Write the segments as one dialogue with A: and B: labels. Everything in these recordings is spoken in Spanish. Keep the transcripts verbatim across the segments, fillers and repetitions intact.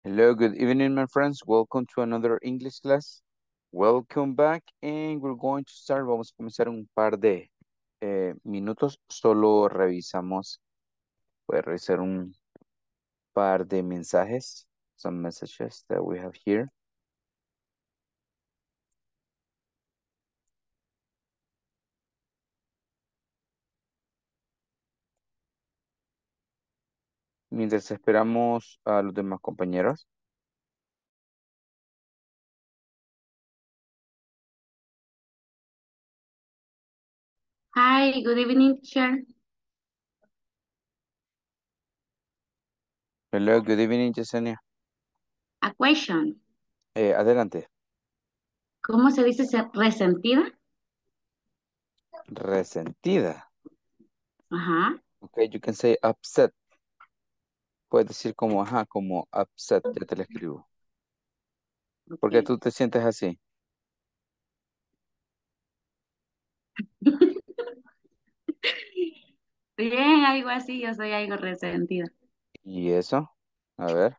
A: Hello, good evening, my friends. Welcome to another English class. Welcome back, and we're going to start. Vamos a comenzar un par de eh, minutos. Solo revisamos, voy a revisar un par de mensajes, some messages that we have here. Mientras esperamos a los demás compañeros.
B: Hi, good evening, teacher.
A: Hello, good evening, Yesenia.
B: A question.
A: Eh, adelante.
B: ¿Cómo se dice ser resentida?
A: Resentida.
B: Ajá,
A: Okay, you can say upset. Puedes decir como, ajá, como upset. Ya te lo escribo. ¿Por qué
B: ok.
A: tú te sientes así?
B: Bien, algo así, yo soy algo resentida.
A: ¿Y eso? A ver.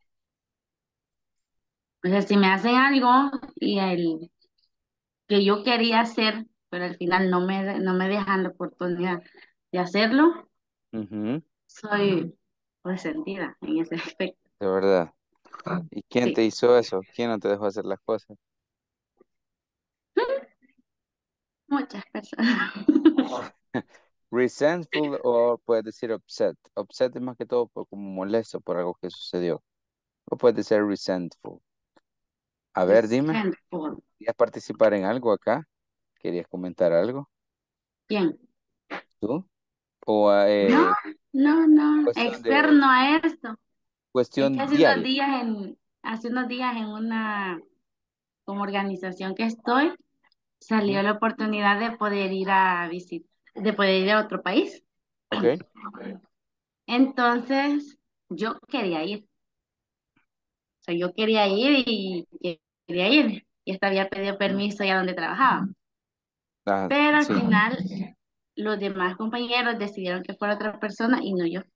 B: O sea, si me hacen algo y el que yo quería hacer, pero al final no me, no me dejan la oportunidad de hacerlo,
A: Ujú.
B: soy resentida en ese aspecto.
A: De verdad. ¿Y quién te
B: Sí,
A: hizo eso? ¿Quién no te dejó hacer las cosas?
B: muchas personas.
A: Resentful o puedes decir upset. Upset es más que todo por, como molesto por algo que sucedió. O puedes decir resentful. A ver, dime,
B: Resentful.
A: ¿querías participar en algo acá? ¿Querías comentar algo?
B: Bien.
A: ¿Tú? ¿O
B: No,
A: eh,
B: no, no,
A: cuestión de,
B: externo a esto. Es que
A: cuestión
B: hace unos
A: diaria?
B: días en, hace unos días en una como organización que estoy,
A: Ujú.
B: salió la oportunidad de poder ir a visitar, de poder ir a otro país.
A: Ok.
B: Entonces, yo quería ir. O sea, yo quería ir y quería ir. Y hasta había pedido permiso allá donde trabajaba.
A: Ah,
B: Pero al
A: sí.
B: final, los demás compañeros decidieron que fuera otra persona y no yo.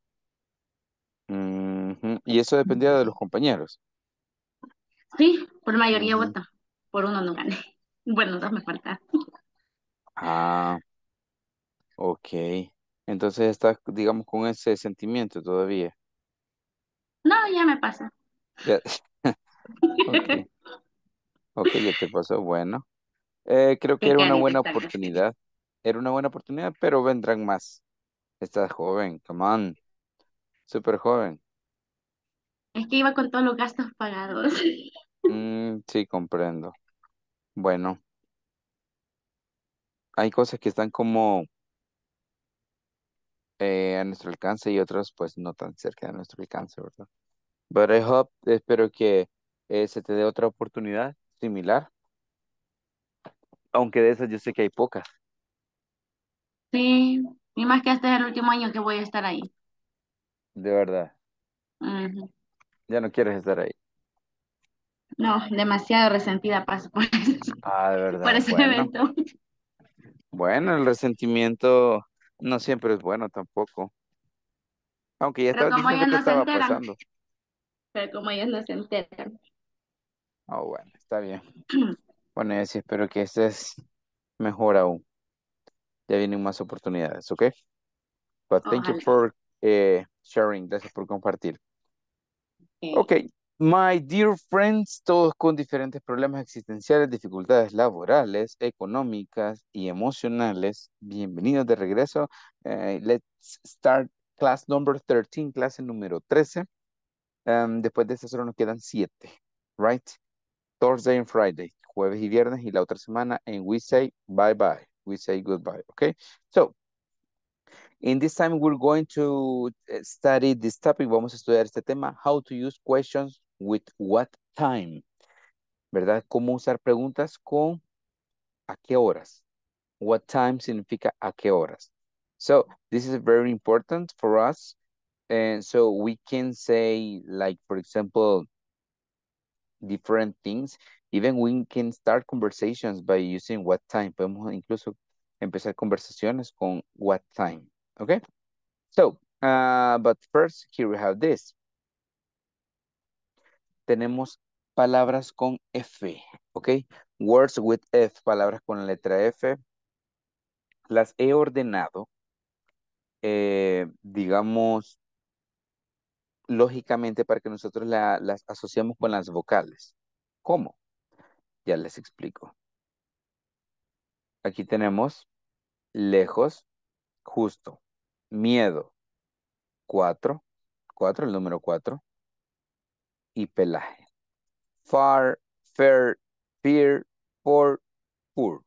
A: Ujú. Y eso dependía de los compañeros.
B: Sí, por mayoría
A: Ujú.
B: vota. Por uno no gané. Bueno, dos me faltan.
A: Ah, ok. Entonces estás, digamos, con ese sentimiento todavía.
B: No, ya me pasa.
A: Ya. Ok. Ok, ya te pasó. Bueno, Eh, creo que
B: Qué
A: era una
B: carita
A: buena
B: está.
A: oportunidad. Era una buena oportunidad, pero vendrán más. Estás joven, come on, súper joven.
B: Es que iba con todos los gastos pagados.
A: Mm, sí, comprendo. Bueno, hay cosas que están como eh, a nuestro alcance y otras pues no tan cerca de nuestro alcance, ¿verdad? But I hope, espero que eh, se te dé otra oportunidad similar, aunque de esas yo sé que hay pocas,
B: Sí, y más que este es el último año que voy a estar ahí.
A: de verdad.
B: Ujú.
A: Ya no quieres estar ahí.
B: No, demasiado resentida paso por,
A: Ah, de
B: por
A: verdad.
B: ese
A: Bueno,
B: evento.
A: bueno, el resentimiento no siempre es bueno tampoco. Aunque ya
B: Pero
A: estabas
B: como
A: diciendo
B: ellos
A: que
B: no se
A: estaba
B: enteran,
A: pasando.
B: pero como ellos no se enteran.
A: Oh, bueno, está bien. Bueno, y así espero que estés mejor aún. Ya vienen más oportunidades, ¿ok? But thank you
B: Ojalá.
A: for eh, sharing. Gracias por compartir. Ok,
B: Ok.
A: my dear friends, todos con diferentes problemas existenciales, dificultades laborales, económicas y emocionales. Bienvenidos de regreso. Eh, let's start class number thirteen, clase número trece. Um, después de esta solo nos quedan siete, right? Thursday and Friday, jueves y viernes, y la otra semana, and we say bye bye. We say goodbye, okay? So, in this time, we're going to eh, study this topic. Vamos a estudiar este tema, how to use questions with what time, ¿verdad? Cómo usar preguntas con a qué horas. What time significa a qué horas. So, this is very important for us. And so we can say, like, for example, different things. Even we can start conversations by using what time. Podemos incluso empezar conversaciones con what time. Okay? So, uh, but first, here we have this. tenemos palabras con F, ¿ok? Words with F, palabras con la letra F. Las he ordenado, eh, digamos, lógicamente para que nosotros la- las asociemos con las vocales. ¿Cómo? Ya les explico. Aquí tenemos lejos, justo, miedo, cuatro, cuatro, el número cuatro, y pelaje. Far, fair, fear, for, poor.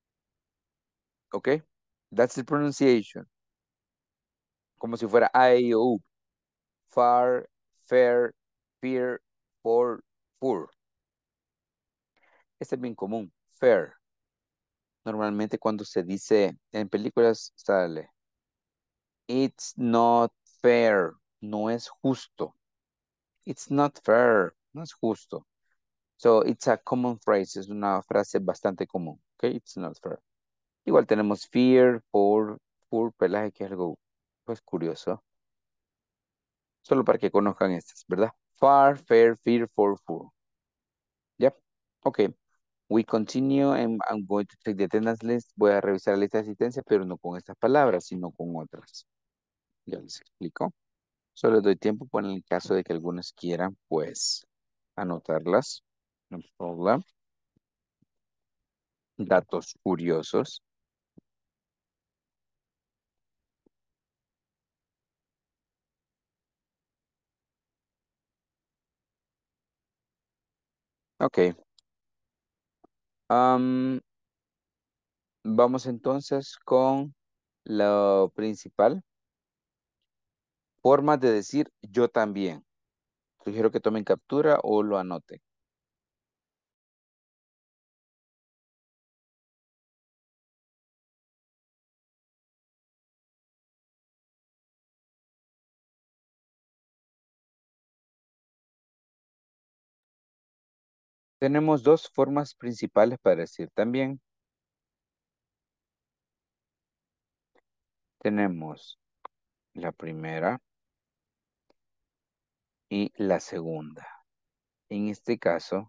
A: ¿Ok? That's the pronunciation. Como si fuera A, E, I, O, U. Far, fair, fear, for, poor. Este es bien común. Fair. Normalmente cuando se dice en películas sale. It's not fair. No es justo. It's not fair. No es justo. So it's a common phrase. Es una frase bastante común. Okay, it's not fair. Igual tenemos fear, for, for, pelaje, que es algo pues curioso. Solo para que conozcan estas, ¿verdad? Far, fair, fear, for, for. Yep. Okay. We continue and I'm going to check the attendance list. Voy a revisar la lista de asistencia, pero no con estas palabras, sino con otras. Ya les explico. Solo les doy tiempo por el caso de que algunos quieran, pues, anotarlas. No problem. Datos curiosos. Ok. Am, vamos entonces con lo principal. Formas de decir yo también. Sugiero que tomen captura o lo anoten. Tenemos dos formas principales para decir también. Tenemos la primera y la segunda. En este caso,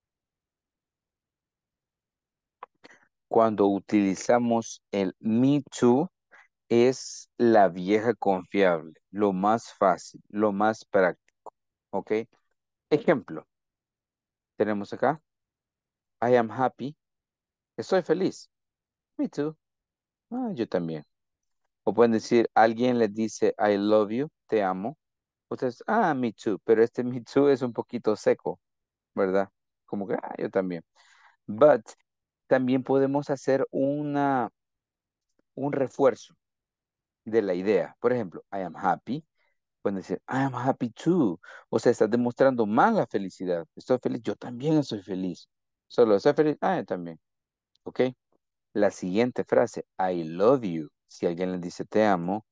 A: cuando utilizamos el me too, es la vieja confiable, lo más fácil, lo más práctico. ¿Ok? Ejemplo, tenemos acá, I am happy, estoy feliz. Me too. Ah, yo también. O pueden decir, alguien les dice, I love you, te amo. Ustedes, ah, me too, pero este me too es un poquito seco, ¿verdad? Como que, ah, yo también. But también podemos hacer una, un refuerzo de la idea. Por ejemplo, I am happy. Pueden decir, I am happy too. O sea, estás demostrando más la felicidad. Estoy feliz, yo también estoy feliz. Solo estoy feliz, ah, yo también. ¿Ok? La siguiente frase, I love you. Si alguien le dice te amo,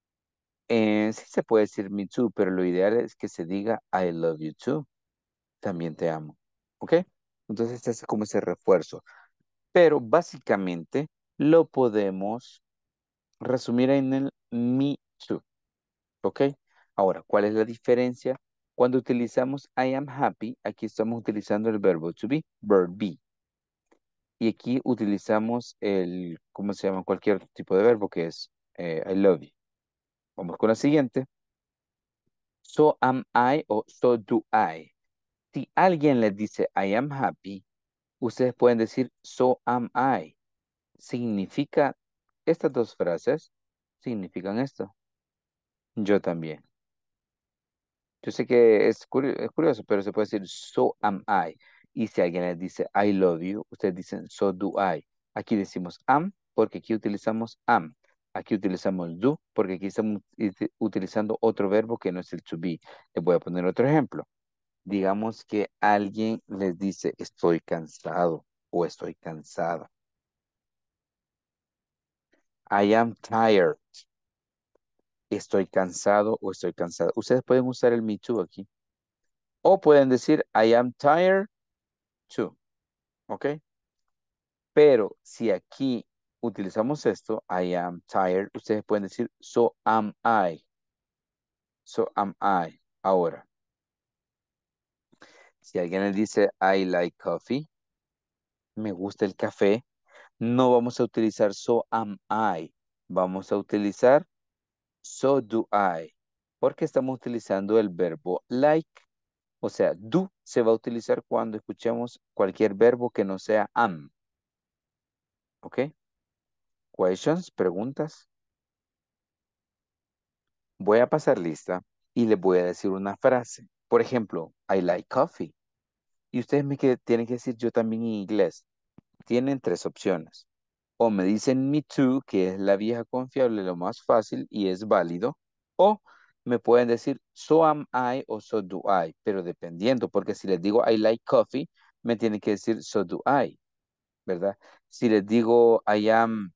A: eh, sí se puede decir me too, pero lo ideal es que se diga I love you too. También te amo. ¿Ok? Entonces, este es como ese refuerzo. Pero básicamente lo podemos resumir en el me too. ¿Ok? Ahora, ¿cuál es la diferencia? Cuando utilizamos I am happy, aquí estamos utilizando el verbo to be, verb be. Y aquí utilizamos el, ¿cómo se llama? Cualquier tipo de verbo que es eh, I love you. Vamos con la siguiente. So am I o so do I. Si alguien les dice I am happy, ustedes pueden decir so am I. Significa, estas dos frases significan esto. Yo también. Yo sé que es, curio- es curioso, pero se puede decir so am I. Y si alguien les dice I love you, ustedes dicen so do I. Aquí decimos am porque aquí utilizamos am. Aquí utilizamos do porque aquí estamos uti- utilizando otro verbo que no es el to be. Les voy a poner otro ejemplo. Digamos que alguien les dice estoy cansado o estoy cansada. I am tired. Estoy cansado o estoy cansada. Ustedes pueden usar el me too aquí. O pueden decir I am tired too. ¿Ok? Pero si aquí utilizamos esto, I am tired, ustedes pueden decir so am I. So am I. Ahora, Si alguien le dice I like coffee, me gusta el café, no vamos a utilizar so am I. Vamos a utilizar so do I. Porque estamos utilizando el verbo like. O sea, do se va a utilizar cuando escuchemos cualquier verbo que no sea am. ¿Ok? Questions, preguntas. Voy a pasar lista y les voy a decir una frase. Por ejemplo, I like coffee. Y ustedes me que- tienen que decir yo también en inglés. Tienen tres opciones. O me dicen me too, que es la vieja confiable, lo más fácil y es válido. O me pueden decir so am I o so do I. Pero dependiendo, porque si les digo I like coffee, me tienen que decir so do I, ¿verdad? Si les digo I am,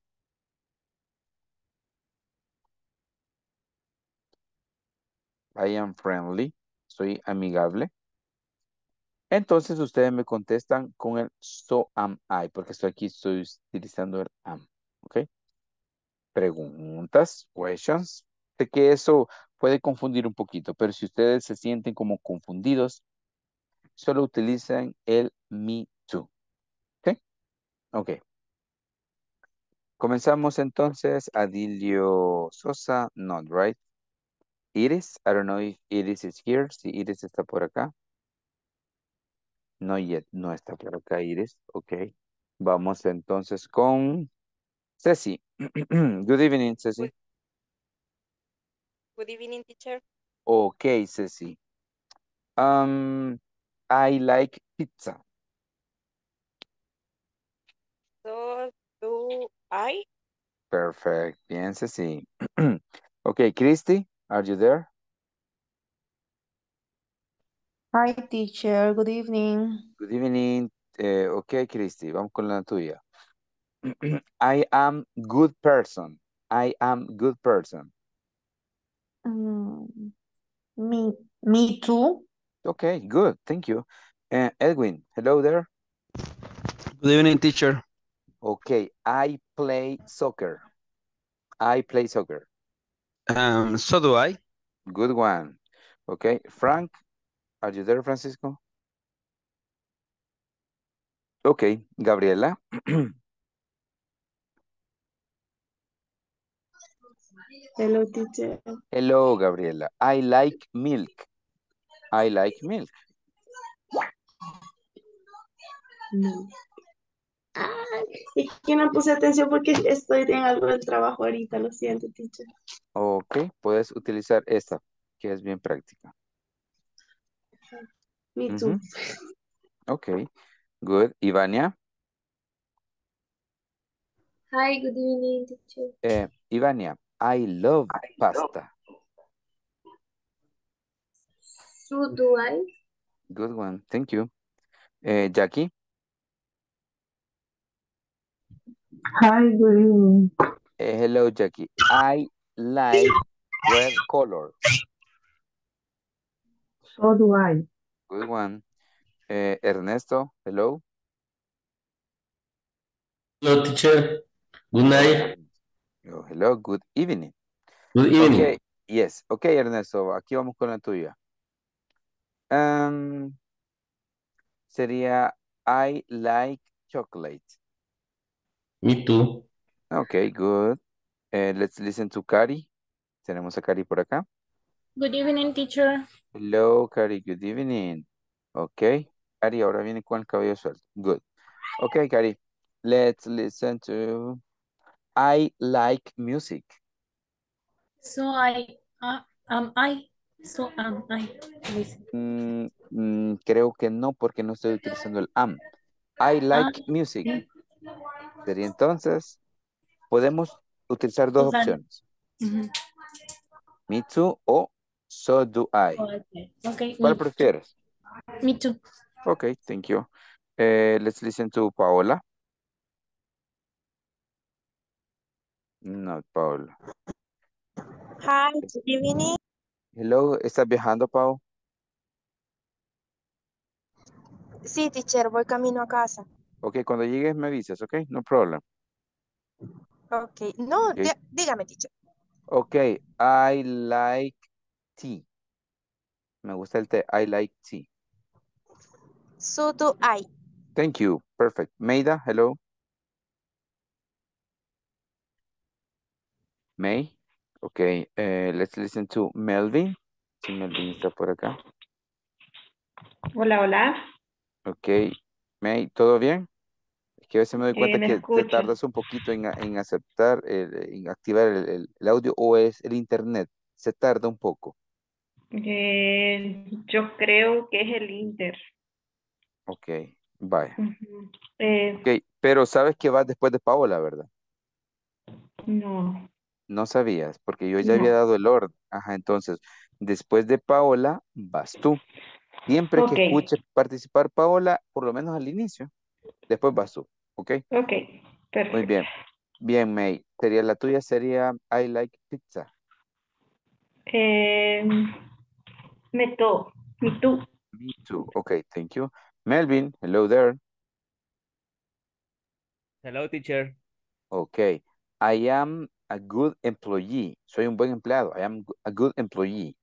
A: I am friendly, soy amigable. Entonces ustedes me contestan con el so am I, porque estoy aquí, estoy utilizando el am. ¿Ok? Preguntas, questions. Sé que eso puede confundir un poquito, pero si ustedes se sienten como confundidos, solo utilicen el me too. ¿Ok? Ok. Comenzamos entonces. Adilio Sosa, not right. Iris, I don't know if Iris is here. Si Iris está por acá. No yet, no está por acá Iris. Ok. Vamos entonces con Ceci. Good evening,
C: Good,
A: Ceci.
C: good evening, teacher.
A: Ok, Ceci. Um, I like pizza.
C: So do I.
A: Perfect. Bien, Ceci. Ok, Christy, are you there?
D: Hi, teacher. Good evening.
A: Good evening. Eh, ok, Christy, vamos con la tuya. I am good person. I am good person.
D: Mm, me, me too.
A: Okay, good. Thank you. Uh, Edwin, hello there.
E: Good evening, teacher.
A: Okay, I play soccer. I play soccer.
E: Um, so do I.
A: Good one. Okay, Frank, are you there, Francisco? Okay, Gabriela.
F: Hello, teacher.
A: Hello, Gabriela. I like milk. I like milk.
F: No. Ah, es que no puse atención porque estoy en algo del trabajo ahorita, lo siento, teacher.
A: Ok, puedes utilizar esta, que es bien práctica.
F: Me too.
A: Ujú, ok, good. Ivania.
G: Hi, good evening, teacher.
A: Eh, Ivania, I love pasta.
G: So do I.
A: Good one, thank you. Eh, Jackie.
H: Hi, good evening.
A: Eh, hello, Jackie. I like red color.
H: So do I.
A: Good one. Eh, Ernesto, hello.
I: Hello, teacher. Good
A: Hello,
I: night.
A: Ernesto. Oh, hello, good evening.
I: Good
A: Ok,
I: evening.
A: yes. Ok, Ernesto, aquí vamos con la tuya. Um, sería I like chocolate.
I: Me too.
A: Ok, good. Eh, let's listen to Cari. Tenemos a Cari por acá.
G: Good evening, teacher.
A: Hello, Cari, good evening. Ok, Cari ahora viene con el cabello suelto. Good. Ok, Cari, let's listen to I like music.
G: So I, uh, am I. So am I. Listen.
A: Mm, mm, creo que no, porque no estoy utilizando el am. I
G: Ah,
A: like music. Sería entonces, podemos utilizar dos
G: Susan.
A: opciones.
G: Mhm.
A: Me too o so do I.
G: Okay. Okay,
A: ¿Cuál
G: me too.
A: prefieres?
G: Me too.
A: Ok, thank you. Eh, let's listen to Paola. No, Paola.
C: Hi, good evening.
A: Hello, ¿estás viajando, Pau?
C: Sí, teacher, voy camino a casa.
A: Ok, cuando llegues me avisas, ok? No problem.
C: Ok. No,
A: Ok,
C: dí- dígame, teacher.
A: ok, I like tea. Me gusta el té, I like tea.
C: So do I.
A: Thank you. Perfect. Maida, hello. May. Okay, uh, let's listen to Melvin. Si Melvin está por acá.
F: Hola, hola.
A: Ok. May, ¿todo bien? Es que a veces me doy
F: Eh,
A: cuenta
F: me
A: que te
F: escucho.
A: tardas un poquito en, a- en aceptar, el- en activar el, el- el audio o es el internet. Se tarda un poco.
F: Eh, yo creo que es el Inter.
A: Ok, vaya.
F: Ujú. Eh,
A: Ok, pero sabes que vas después de Paola, ¿verdad?
F: no,
A: No sabías, porque yo ya había
F: no.
A: dado el orden. Ajá, entonces, después de Paola, vas tú. Siempre que
F: Ok,
A: escuche participar Paola, por lo menos al inicio, después vas tú. ¿Ok?
F: ok,
A: Muy
F: perfecto.
A: bien. Bien, May. Sería la tuya, sería I like pizza.
F: Eh, me to, me tú.
A: Me too. Okay, thank you. Melvin, hello there.
E: Hello, teacher.
A: Okay. I am a good employee. Soy un buen empleado. I am a good employee.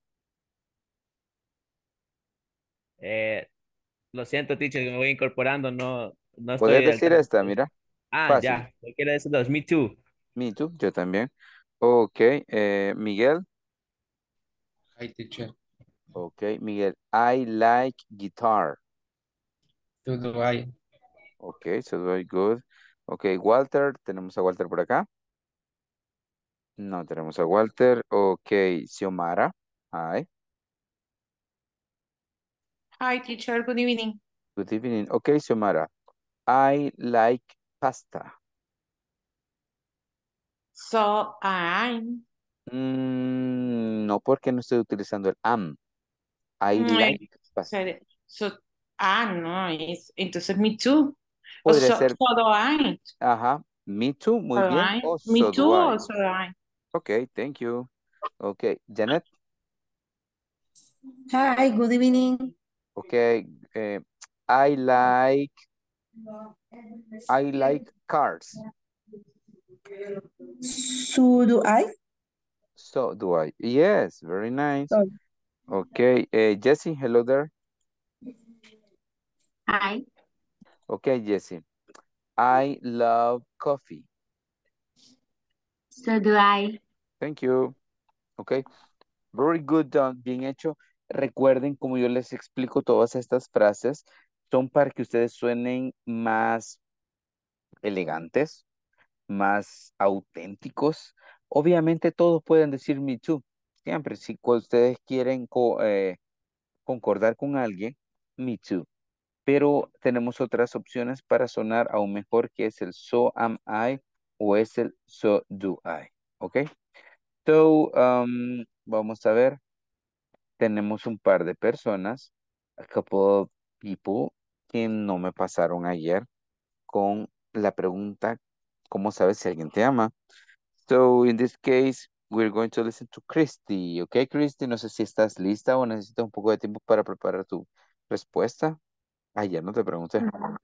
E: Eh, lo siento, teacher, que me voy incorporando. No, no
A: ¿Puedes
E: estoy al
A: decir
E: tanto.
A: esta? Mira.
E: Ah,
A: Fácil.
E: ya. Yo quiero decir los me too.
A: Me too. Yo también. Okay. eh, Miguel.
I: Hi, teacher.
A: Okay. Miguel. I like guitar.
I: So do I.
A: Okay. So very good. Okay. Walter. Tenemos a Walter por acá. No tenemos a Walter. Okay. Xiomara. Hi.
D: Hi, teacher. Good evening.
A: Good evening. Okay, Xiomara. I like pasta.
D: So I'm.
A: Mm, no, porque no estoy utilizando el am. I
D: Mm,
A: like
D: eh,
A: pasta.
D: sorry. So, ah, no, es, entonces me too. O
A: Podría
D: so,
A: ser,
D: so do I.
A: ajá, me too, muy
D: So do
A: bien,
D: I.
A: o
D: Me
A: so
D: too
A: do I.
D: o so do I.
A: Okay, thank you. Okay, Janet.
D: Hi, good evening.
A: Okay, eh, I like, I like cars.
D: So do I.
A: So do I. Yes, very nice.
D: So,
A: Okay, eh, Jessie, hello there.
B: Hi.
A: Okay, Jessie. I love coffee.
B: So do I.
A: Thank you. Okay. Very good done, bien hecho. Recuerden, como yo les explico, todas estas frases son para que ustedes suenen más elegantes, más auténticos. Obviamente todos pueden decir me too. Siempre, si cu- ustedes quieren co- eh, concordar con alguien, me too. Pero tenemos otras opciones para sonar aún mejor, que es el so am I o es el so do I. ¿Ok? So, um, vamos a ver. Tenemos un par de personas, a couple of people, que no me pasaron ayer con la pregunta, ¿cómo sabes si alguien te ama? So, in this case, we're going to listen to Christy. ¿Ok, Christy? No sé si estás lista o necesitas un poco de tiempo para preparar tu respuesta. Ayer no te pregunté.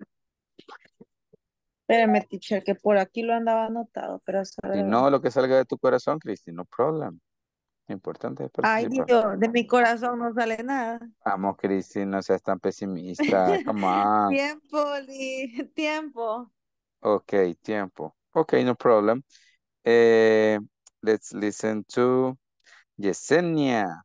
D: espérame, teacher, que por aquí lo andaba anotado, pero
A: Si
D: solo...
A: no, lo que salga de tu corazón, Christy, no problem. Lo importante es
D: Ay,
A: participar.
D: Dios, de mi corazón no sale nada.
A: Vamos, Christy, no seas tan pesimista. Come on.
D: Tiempo, Lee, tiempo.
A: Ok, tiempo. Ok, no problem. Eh, let's listen to Yesenia.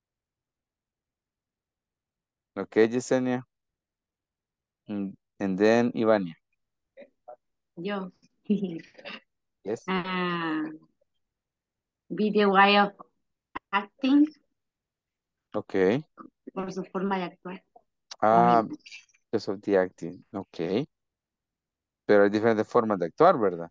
A: Okay, Yesenia. Mm, And then Ivania.
B: Yo.
A: Yes.
B: Ah, be the way of acting
A: Okay.
B: por su forma de actuar.
A: Ah, because of the acting. Okay. Pero hay diferentes formas de actuar, ¿verdad?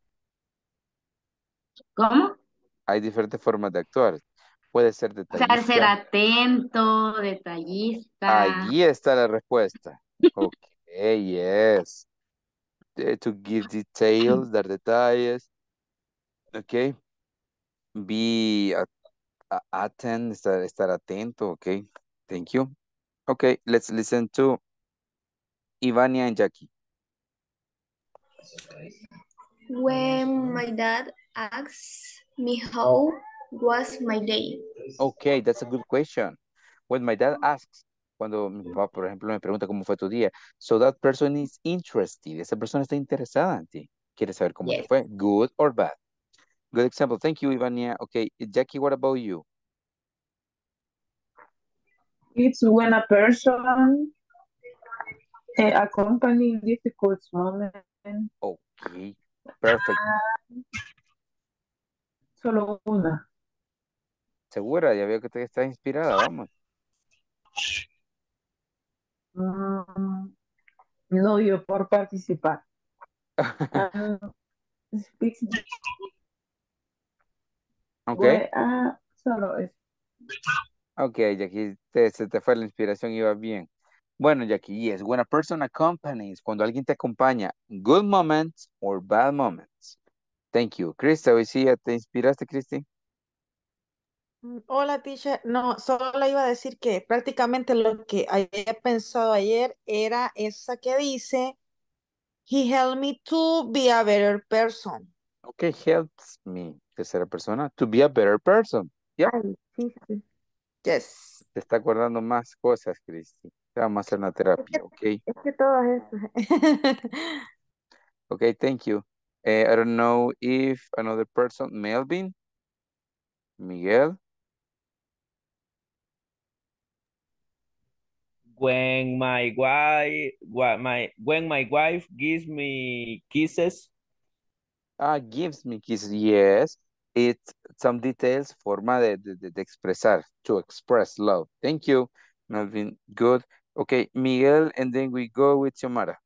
B: ¿Cómo?
A: Hay diferentes formas de actuar. Puede ser
B: O sea, ser
A: detallista.
B: atento, detallista.
A: Allí está la respuesta. Okay, yes. Eh, To give details, dar detalles. Okay. Be a- a- attend, estar, estar atento. Okay. Thank you. Okay, let's listen to Ivania and Jackie.
J: When my dad asks me how was my day,
A: Okay, that's a good question. When my dad asks, cuando mi papá, por ejemplo, me pregunta cómo fue tu día. So that person is interested. Esa persona está interesada en ti. Quiere saber cómo te
J: Yes.
A: fue, good or bad. Good example. Thank you, Ivania. Okay, Jackie, what about you?
H: It's when a person uh, accompany difficult moments.
A: Okay, perfect.
H: Solo una.
A: Segura, ya veo que te está inspirada, vamos.
H: Mm, no, yo por participar. Ah, speaks
A: Okay,
H: Güey, ah, solo es.
A: okay, Jackie, te- se te fue la inspiración, iba bien. Bueno, Jackie, yes, when a person accompanies, cuando alguien te acompaña, good moments or bad moments. Thank you. Krista, hoy sí ya te inspiraste, Cristi.
D: Mm, Hola, teacher. No, solo le iba a decir que prácticamente lo que había pensado ayer era esa que dice, He helped me to be a better person.
A: Okay, helps me, tercera persona, to be a better person. Yep,
D: Ay, sí, sí. Yes.
A: te está acordando más cosas, Cristi. Te vamos a hacer una
D: Es que,
A: terapia, okay?
D: es que todas esas.
A: Okay, thank you. Eh, I don't know if another person, Melvin, Miguel.
E: When my wife, what my when my wife gives me kisses.
A: Ah, gives me kisses. Yes, it's some details, forma de, de, de- de expresar, to express love. Thank you, Melvin. Good. Okay, Miguel, and then we go with Xiomara.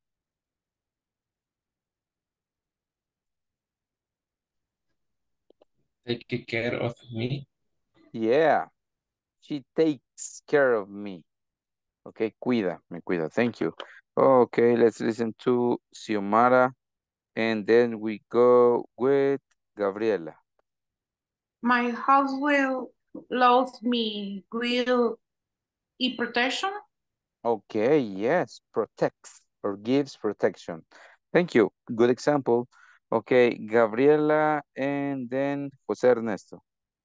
I: Take care of me.
A: Yeah, she takes care of me. Okay, cuida, me cuida. Thank you. Okay, let's listen to Xiomara, and then we go with Gabriela.
D: My husband loves me will y protection.
A: Okay, yes, protects or gives protection. Thank you. Good example. Okay, Gabriela and then Jose Ernesto.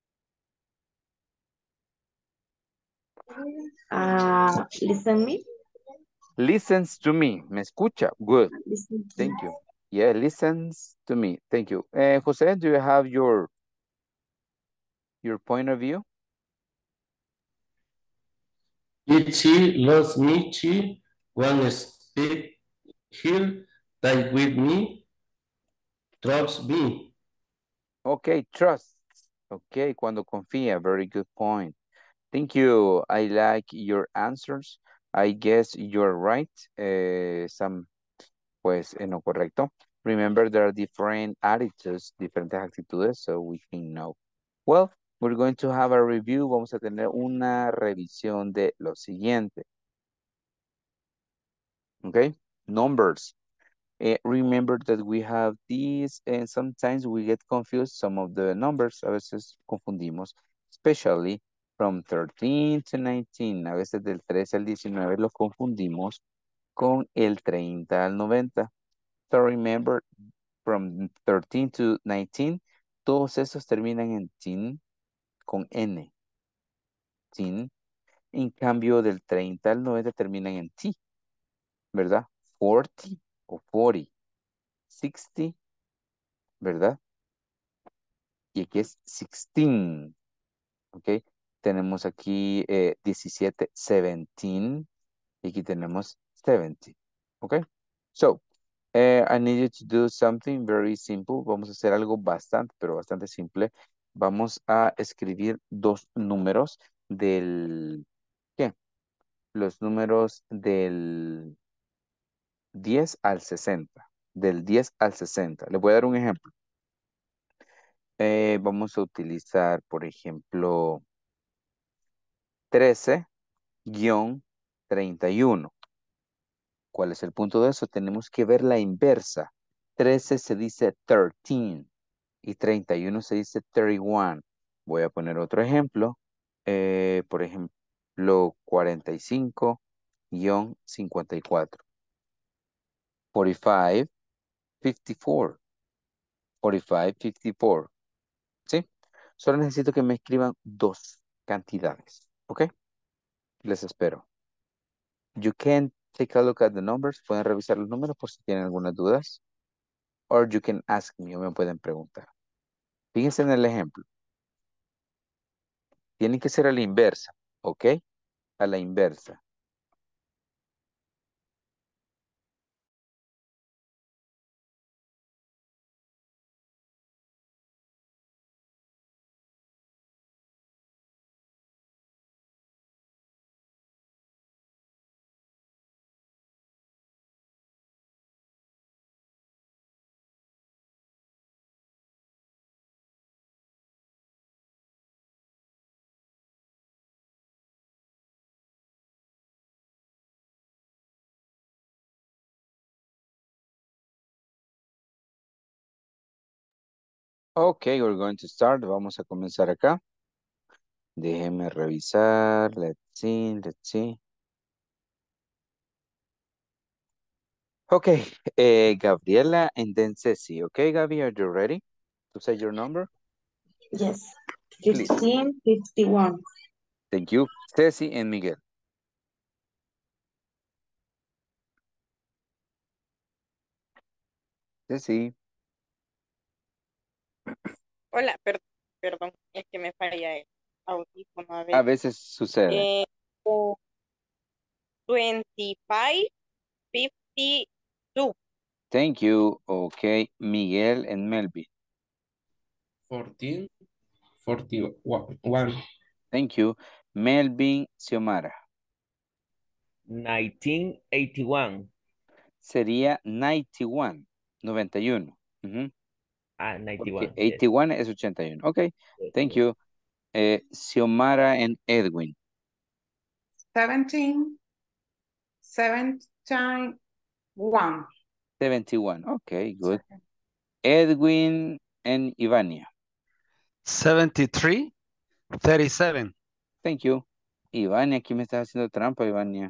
F: Ah, listen me.
A: Listens to me. Me escucha. Good.
F: Listen to me.
A: Thank you. Yeah, listens to me. Thank you. Uh, Jose, do you have your your point of view?
K: If she loves me, she won't speak here, die with me, trust me.
A: Okay, trust. Okay, cuando confía. Very good point. Thank you. I like your answers. I guess you're right. Eh, some, pues, en lo correcto. Remember, there are different attitudes, diferentes actitudes, so we can know. Well, we're going to have a review. Vamos a tener una revisión de lo siguiente. Okay, numbers. Eh, remember that we have these and sometimes we get confused. Some of the numbers, a veces confundimos, especially from thirteen to nineteen. A veces del trece al diecinueve los confundimos con el treinta al noventa. So remember, from thirteen to nineteen, todos esos terminan en teen, con N. Teen. En cambio, del treinta al noventa terminan en T, ¿verdad? cuarenta o cuarenta. sesenta, ¿verdad? Y aquí es dieciséis, ¿ok? Tenemos aquí eh, diecisiete, diecisiete, y aquí tenemos setenta, ¿ok? So, eh, I need you to do something very simple. Vamos a hacer algo bastante, pero bastante simple. Vamos a escribir dos números del, ¿qué? Los números del diez al sesenta. Del diez al sesenta. Les voy a dar un ejemplo. Eh, vamos a utilizar, por ejemplo, trece treinta y uno. ¿Cuál es el punto de eso? Tenemos que ver la inversa. trece se dice trece y treinta y uno se dice treinta y uno. Voy a poner otro ejemplo. Eh, por ejemplo, cuarenta y cinco cincuenta y cuatro. cuarenta y cinco, cincuenta y cuatro. cuarenta y cinco, cincuenta y cuatro. ¿Sí? Solo necesito que me escriban dos cantidades. ¿Ok? Les espero. You can take a look at the numbers. Pueden revisar los números por si tienen algunas dudas. Or you can ask me, o me pueden preguntar. Fíjense en el ejemplo. Tienen que ser a la inversa, ¿ok? A la inversa. Ok, we're going to start. Vamos a comenzar acá. Déjenme revisar. Let's see, let's see. Okay, uh, Gabriela and then Ceci. Okay, Gabi, are you ready to say your number?
F: Yes.
A: Please.
F: fifteen fifty-one.
A: Thank you. Ceci and Miguel. Ceci.
L: Hola, per- perdón, es que me falla el audífono a
A: A
L: ver.
A: veces sucede.
L: Eh, oh, twenty-five fifty-two.
A: Thank you. Okay, Miguel and Melvin.
I: fourteen forty-one.
A: Thank you. Melvin Xiomara.
E: nineteen eighty-one.
A: Sería noventa y uno. noventa y uno. Ujú.
E: Ah,
A: Porque
E: ninety-one. Yes.
A: ochenta y uno es ochenta y uno. Okay,
E: Yes,
A: thank
E: yes.
A: you. Eh, Xiomara and Edwin.
M: seventeen seventy-one.
A: seventy-one. Okay, good. Edwin and Ivania.
N: seventy-three thirty-seven.
A: Thank you. Ivania, aquí me estás haciendo trampa, Ivania.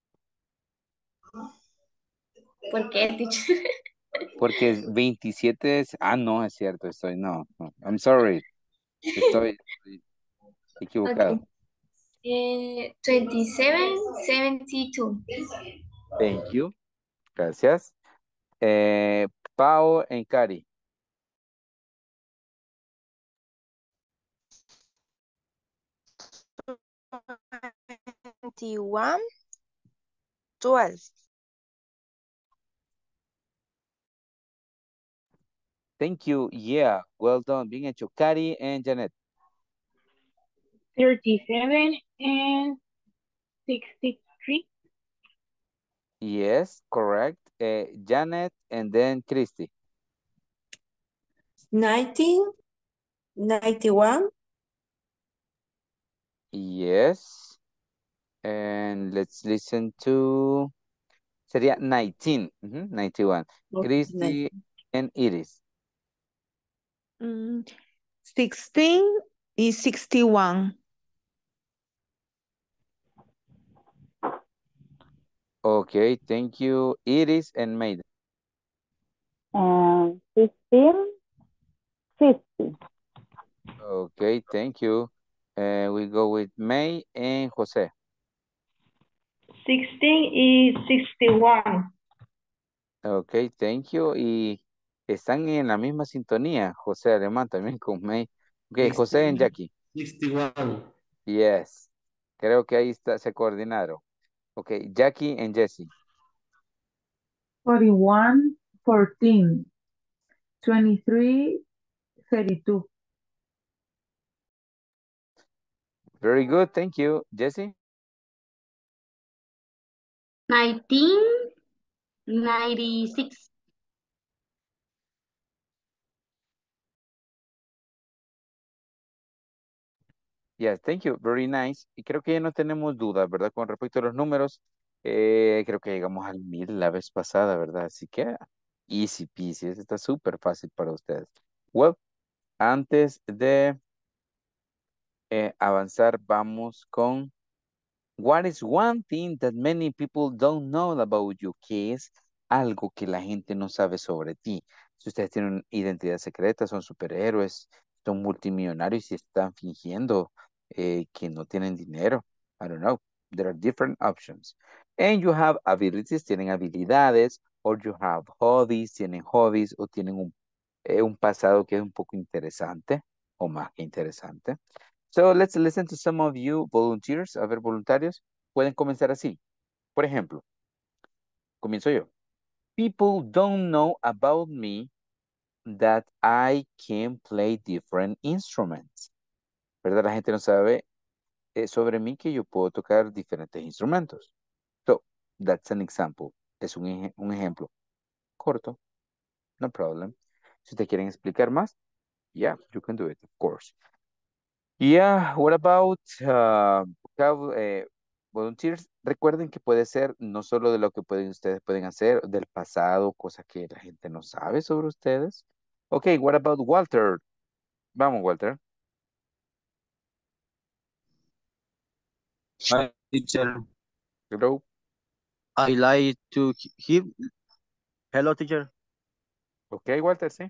J: ¿Por qué, teacher?
A: Porque es veintisiete es... Ah, no, es cierto, estoy... No, no. I'm sorry. Estoy, estoy equivocado.
J: Okay. Eh, twenty-seven seventy-two.
A: Thank you. Gracias. Eh, Pau and Cari.
C: twenty-one twelve.
A: Thank you. Yeah, well done. Bien hecho. Cari and Janet.
H: thirty-seven and sixty-three.
A: Yes, correct. Eh, Janet and then Christy.
F: nineteen ninety-one.
A: Yes. And let's listen to... Sería nineteen. Ujú, ninety-one.
F: Okay,
A: Christy and Iris.
D: Mm, sixteen y sixty-one.
A: Okay, thank you. Iris and Maiden.
H: Um, fifteen fifty.
A: Okay, thank you. Uh, we go with May and Jose.
M: sixteen y sixty-one.
A: Okay, thank you. Y están en la misma sintonía, José Alemán también con May. Okay, José and Jackie.
K: sixty-one.
A: Yes. Creo que ahí está, se coordinaron. Okay, Jackie and Jesse.
H: forty-one fourteen. twenty-three thirty-two.
A: Very good, thank you. Jesse?
B: nineteen ninety-six.
A: Yes, thank you. Very nice. Y creo que ya no tenemos dudas, ¿verdad? Con respecto a los números, eh, creo que llegamos al mil la vez pasada, ¿verdad? Así que easy peasy. Eso está súper fácil para ustedes. Well, antes de eh, avanzar, vamos con what is one thing that many people don't know about you? ¿Qué es algo que la gente no sabe sobre ti? Si ustedes tienen identidad secreta, son superhéroes, son multimillonarios y están fingiendo eh, que no tienen dinero. I don't know. There are different options. And you have abilities, tienen habilidades, or you have hobbies, tienen hobbies, o tienen un, eh, un pasado que es un poco interesante, o más que interesante. So let's listen to some of you volunteers. A ver, voluntarios, pueden comenzar así. Por ejemplo, comienzo yo. People don't know about me that I can play different instruments. ¿Verdad? La gente no sabe eh, sobre mí que yo puedo tocar diferentes instrumentos. So, that's an example. Es un, ej- un ejemplo corto. No problem. Si ustedes quieren explicar más, yeah, you can do it, of course. Yeah, what about uh, vocab- eh, volunteers? Recuerden que puede ser no solo de lo que pueden, ustedes pueden hacer, del pasado, cosas que la gente no sabe sobre ustedes. Ok, what about Walter? Vamos, Walter.
O: Hi, teacher.
A: Hello.
O: I like to hear. Hello, teacher.
A: Ok, Walter, sí.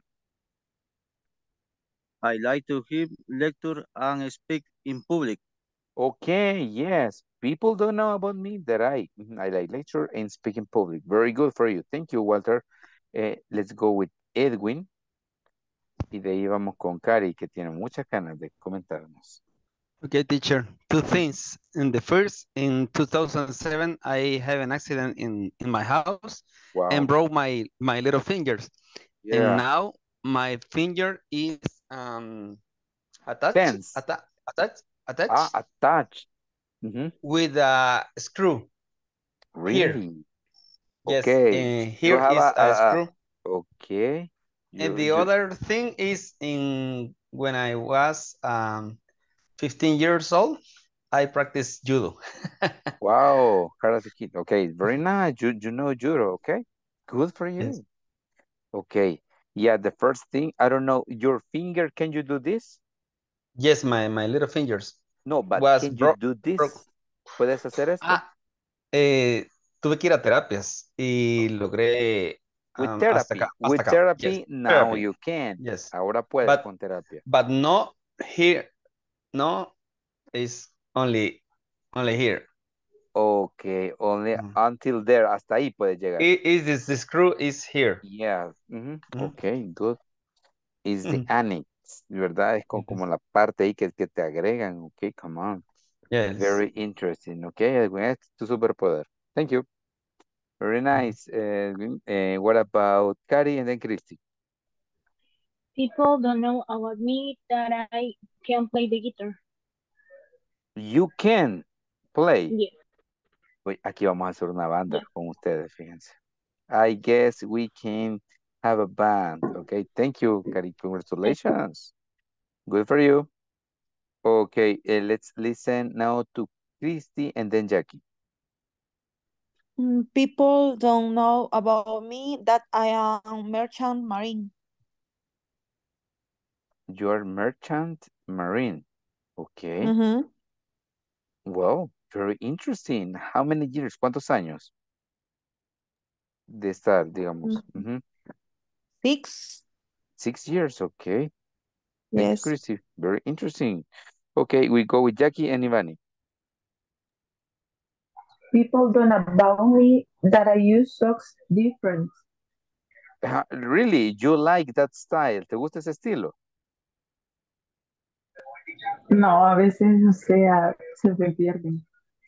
O: I like to hear lecture and speak in public.
A: Okay, yes. People don't know about me that I, mhm, I like lecture and speak in public. Very good for you. Thank you, Walter. Eh, let's go with Edwin. Y de ahí vamos con Cari, que tiene muchas ganas de comentarnos.
N: Okay, teacher. Two things. In the first, in two thousand seven, I have an accident in, in my house
A: Wow.
N: and broke my, my little fingers.
A: Yeah.
N: And now my finger is um, attached,
A: Tense.
N: atta attached, attached
A: Ah, attached. Mhm.
N: with a screw here.
A: Really?
N: Yes,
A: Okay.
N: and
A: You
N: here
A: have
N: is
A: a,
N: a
A: a, a
N: screw.
A: okay.
N: And
A: You,
N: the
A: you,
N: other thing is in when I was um, fifteen years old, I practiced judo.
A: wow, Karate Kid. Okay, very nice. You, you know judo, okay? Good for you.
N: Yes.
A: Okay. Yeah, the first thing, I don't know, your finger, can you do this?
N: Yes, my, my little fingers
A: No, but
N: was
A: can you
N: broke.
A: do this?
N: broke.
A: ¿Puedes hacer esto?
N: Ah, eh, tuve que ir a terapias y logré
A: With
N: um, hasta acá,
A: therapy.
N: hasta
A: With
N: acá.
A: therapy,
N: Yes,
A: now
N: therapy.
A: you can.
N: Yes,
A: Ahora puedes
N: but
A: con terapia.
N: but no here. No, is only only here.
A: Okay, only
N: Mm.
A: until there. Hasta ahí puedes llegar.
N: It is this the screw is here.
A: Yeah. mhm,
N: Mm.
A: Okay, good. Is the
N: Mhm.
A: annex, ¿verdad? Es como,
N: Yes.
A: como la parte ahí que, que te agregan. Okay, come on.
N: Yes.
A: Very interesting. Okay, Edwin, este es tu superpoder. Thank you. Very nice. Edwin. Eh, what about Cari and then Christy?
H: People don't know about me that I can play the guitar.
A: You can play.
H: Yes.
A: Uy, aquí vamos a hacer una banda
H: Yes.
A: con ustedes, fíjense. I guess we can have a band. Okay, thank you, Cari. Congratulations. Good for you. Okay, uh, let's listen now to Christy and then Jackie.
D: Mm, People don't know about me that I am merchant marine.
A: You're merchant marine. Okay.
D: Mhm.
A: Well, very interesting. How many years? ¿Cuántos años de estar, digamos?
D: Mm,
A: Mhm.
D: Six.
A: Six years, okay. Thank you,
D: Yes.
A: Christy. Very interesting. Okay, we go with Jackie and Ivani.
H: People don't know about me that I use socks different.
A: Ah, really, you like that style? ¿Te gusta ese estilo?
H: No, a veces, o sea, se me pierden.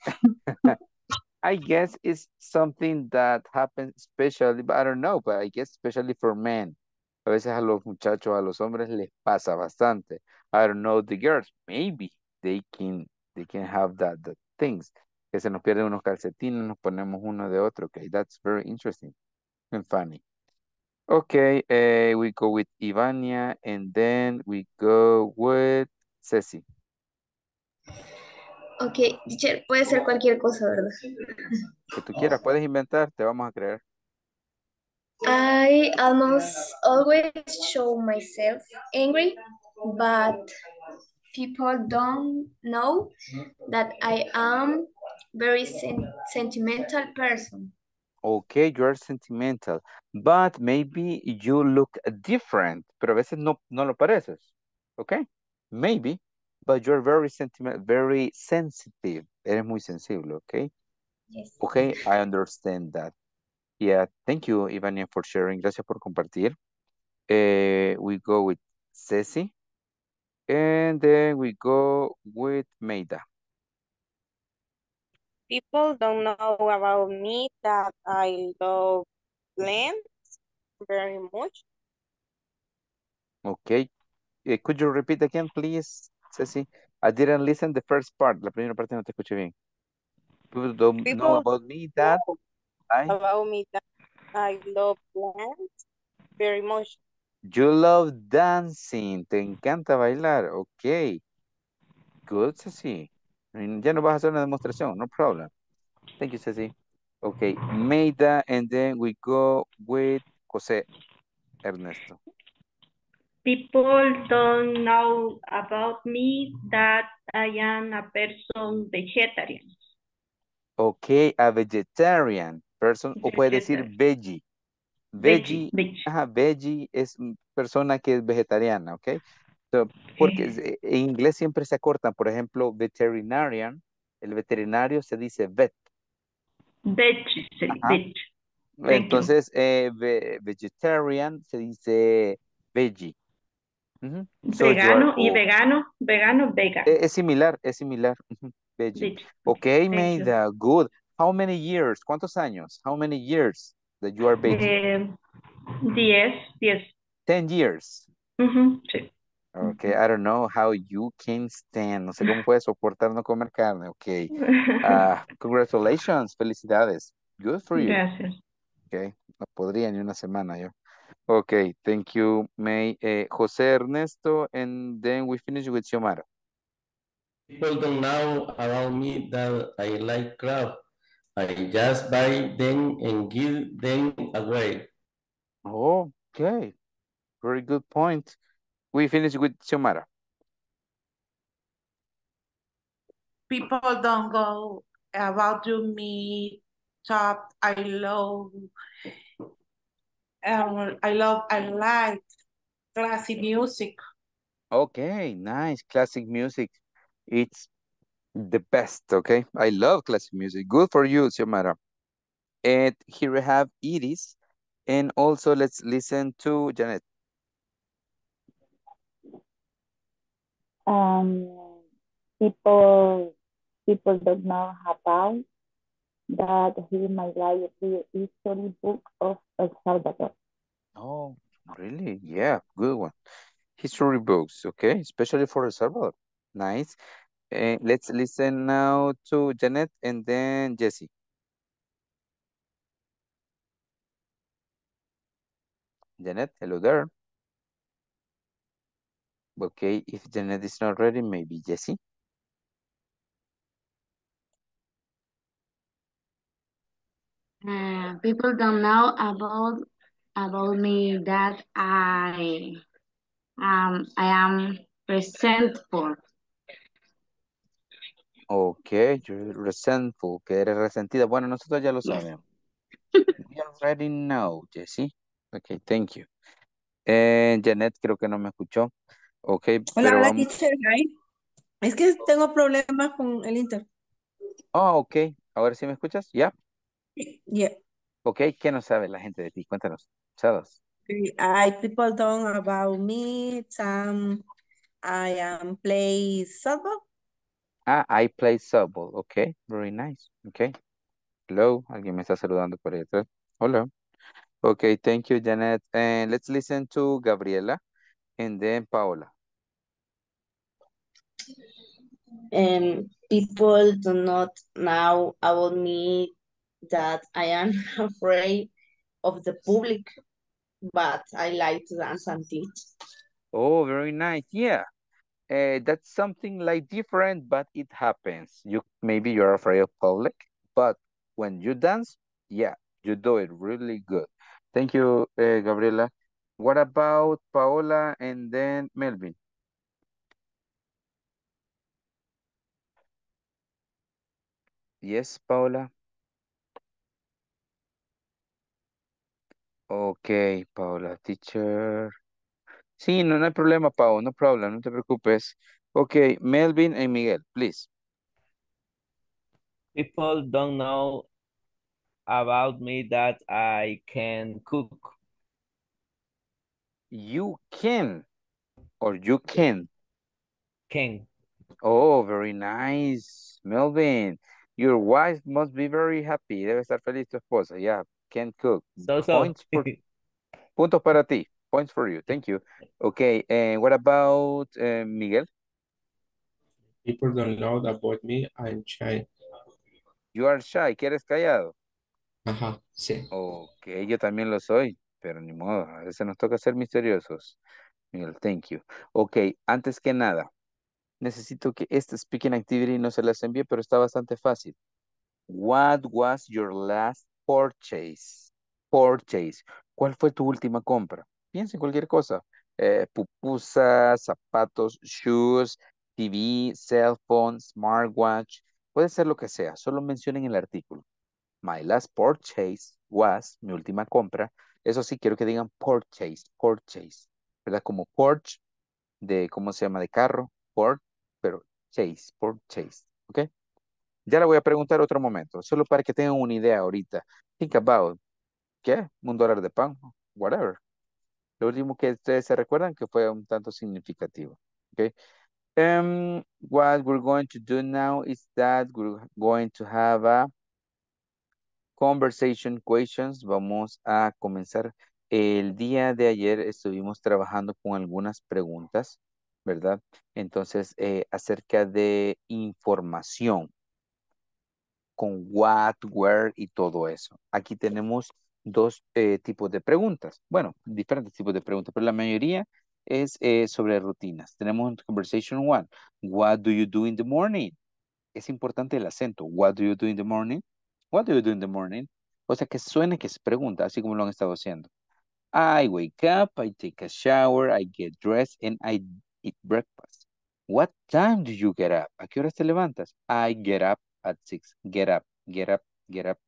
A: I guess it's something that happens especially, but I don't know, but I guess especially for men. A veces a los muchachos, a los hombres les pasa bastante. I don't know the girls, maybe they can, they can have that, that things. Que se nos pierden unos calcetines, nos ponemos uno de otro. Okay, that's very interesting and funny. Okay, uh, we go with Ivania and then we go with Ceci.
J: Ok, teacher, puede ser cualquier cosa, ¿verdad?
A: Que tú quieras, puedes inventar, te vamos a creer.
J: I almost always show myself angry, but people don't know that I am very sen- sentimental person.
A: Okay, you are sentimental, but maybe you look different, pero a veces no, no lo pareces. Okay, maybe, but you're very sentiment, very sensitive. Eres muy sensible, okay?
J: Yes.
A: Okay, I understand that. Yeah, thank you, Ivania, for sharing. Gracias por compartir. Eh, we go with Ceci. And then we go with Maida.
L: People don't know about me that I love plants very much.
A: Okay. Eh, could you repeat again, please, Ceci? I didn't listen the first part. La primera parte no te escuché bien. People don't know
L: People
A: about me that
L: know
A: I...
L: about me that I love plants very much.
A: You love dancing. Te encanta bailar. Ok. Good, Ceci. Mm, Ya no vas a hacer una demostración. No problem. Thank you, Ceci. Okay. Maida, and then we go with Jose Ernesto.
M: People don't know about me that I am a person vegetarian.
A: Ok, a vegetarian person, o puede decir
M: Vegetarian.
A: veggie.
M: Veggie,
A: Veggie,
M: veggie.
A: ajá, veggie es mm, persona que es vegetariana, ok. So, porque es-
M: Okay.
A: eh, en inglés siempre se acortan, por ejemplo, veterinarian, el veterinario se dice vet.
M: Veggie, sí,
A: Ajá.
M: veggie. Thank you.
A: Entonces, eh, ve- vegetarian se dice veggie. Ujú. So you are
M: Vegano y
A: o-
M: vegano, vegano, vegan.
A: e- es similar, es similar. Ujú, veggie.
M: Veggie.
A: Ok,
M: Thank you.
A: Maida, good. How many years? ¿Cuántos años? How many years that you are veggie?
M: Eh, diez, diez.
A: Ten years.
M: Ujú, sí.
A: Okay, I don't know how you can stand. No sé cómo puedes soportar no comer carne. Okay. Ah, congratulations. Felicidades. Good for you.
M: Gracias.
A: Okay. No podría ni una semana yo. Okay, thank you, May. Eh, José Ernesto, and then we finish with Xiomara.
K: People don't know about me that I like crab. I just buy them and give them away.
A: Okay, very good point. We finish with Xiomara.
D: People don't go about you me top. I love um, I love I like classic music.
A: Okay, nice. Classic music. It's the best, okay? I love classic music. Good for you, Xiomara. And here we have Iris. And also let's listen to Janet.
P: Um, people people don't know about that he might like the history book of El Salvador.
A: Oh, really? Yeah, good one. History books, okay? Especially for El Salvador. Nice. And let's listen now to Janet and then Jessie. Janet, hello there. Okay, if Janet is not ready, maybe Jessie.
B: Uh, people don't know about about me that I um I am resentful.
A: Okay, you're resentful, que eres resentida. Bueno, nosotros ya lo
B: Yes.
A: sabemos. We already know, Jessie. Okay, thank you. And Janet creo que no me escuchó. Okay,
Q: Hola,
A: pero
Q: hola,
A: vamos.
Q: teacher. Hi. Es que tengo problemas con el Inter.
A: Oh, ok. Ahora sí me escuchas, ¿ya?
Q: Yeah.
A: Ok, ¿qué no sabe la gente de ti? Cuéntanos. Sados.
Q: I people don't about me. Some I am play softball.
A: Ah, I play softball. Ok, very nice. Ok. Hello, alguien me está saludando por ahí atrás. Hola. Ok, thank you, Janet. And let's listen to Gabriela and then Paola.
F: And people do not know about me that I am afraid of the public, but I like to dance and teach.
A: Oh, very nice. Yeah. Uh, that's something like different, but it happens. You maybe you're afraid of public, but when you dance, yeah, you do it really good. Thank you, uh, Gabriela. What about Paola and then Melvin? Yes, Paola. Okay, Paola, teacher. Sí, no, no hay problema, Pao, no problem, no te preocupes. Okay, Melvin and Miguel, please.
E: People don't know about me that I can cook.
A: You can or you can.
E: Can.
A: Oh, very nice, Melvin. Your wife must be very happy. Debe estar feliz tu esposa. Yeah, can cook.
E: So, so.
A: Points for puntos para ti. Points for you. Thank you. Okay, and what about uh, Miguel?
I: People don't know about me. I'm shy.
A: You are shy. ¿Que eres callado?
I: Ajá, sí.
A: Ok, yo también lo soy, pero ni modo. A veces nos toca ser misteriosos. Miguel, thank you. Ok, antes que nada, necesito que esta speaking activity no se las envíe, pero está bastante fácil. What was your last purchase? Purchase. ¿Cuál fue tu última compra? Piensa en cualquier cosa. Eh, pupusas, zapatos, shoes, T V, cell phone, smartwatch. Puede ser lo que sea. Solo mencionen el artículo. My last purchase was, mi última compra. Eso sí, quiero que digan purchase, purchase. ¿Verdad? Como Porsche, de, ¿cómo se llama? De carro. Port, pero chase, purchase. ¿Ok? Ya le voy a preguntar otro momento, solo para que tengan una idea ahorita. Think about, ¿qué? Un dólar de pan, whatever. Lo último que ustedes se recuerdan que fue un tanto significativo. Okay. Um, what we're going to do now is that we're going to have a conversation questions. Vamos a comenzar. El día de ayer estuvimos trabajando con algunas preguntas, ¿verdad? Entonces, eh, acerca de información, con what, where y todo eso. Aquí tenemos dos eh, tipos de preguntas. Bueno, diferentes tipos de preguntas, pero la mayoría es eh, sobre rutinas. Tenemos conversation one. What do you do in the morning? Es importante el acento. What do you do in the morning? What do you do in the morning? O sea, que suene que es pregunta, así como lo han estado haciendo. I wake up, I take a shower, I get dressed, and I eat breakfast. What time do you get up? ¿A qué horas te levantas? I get up at six. Get up, get up, get up.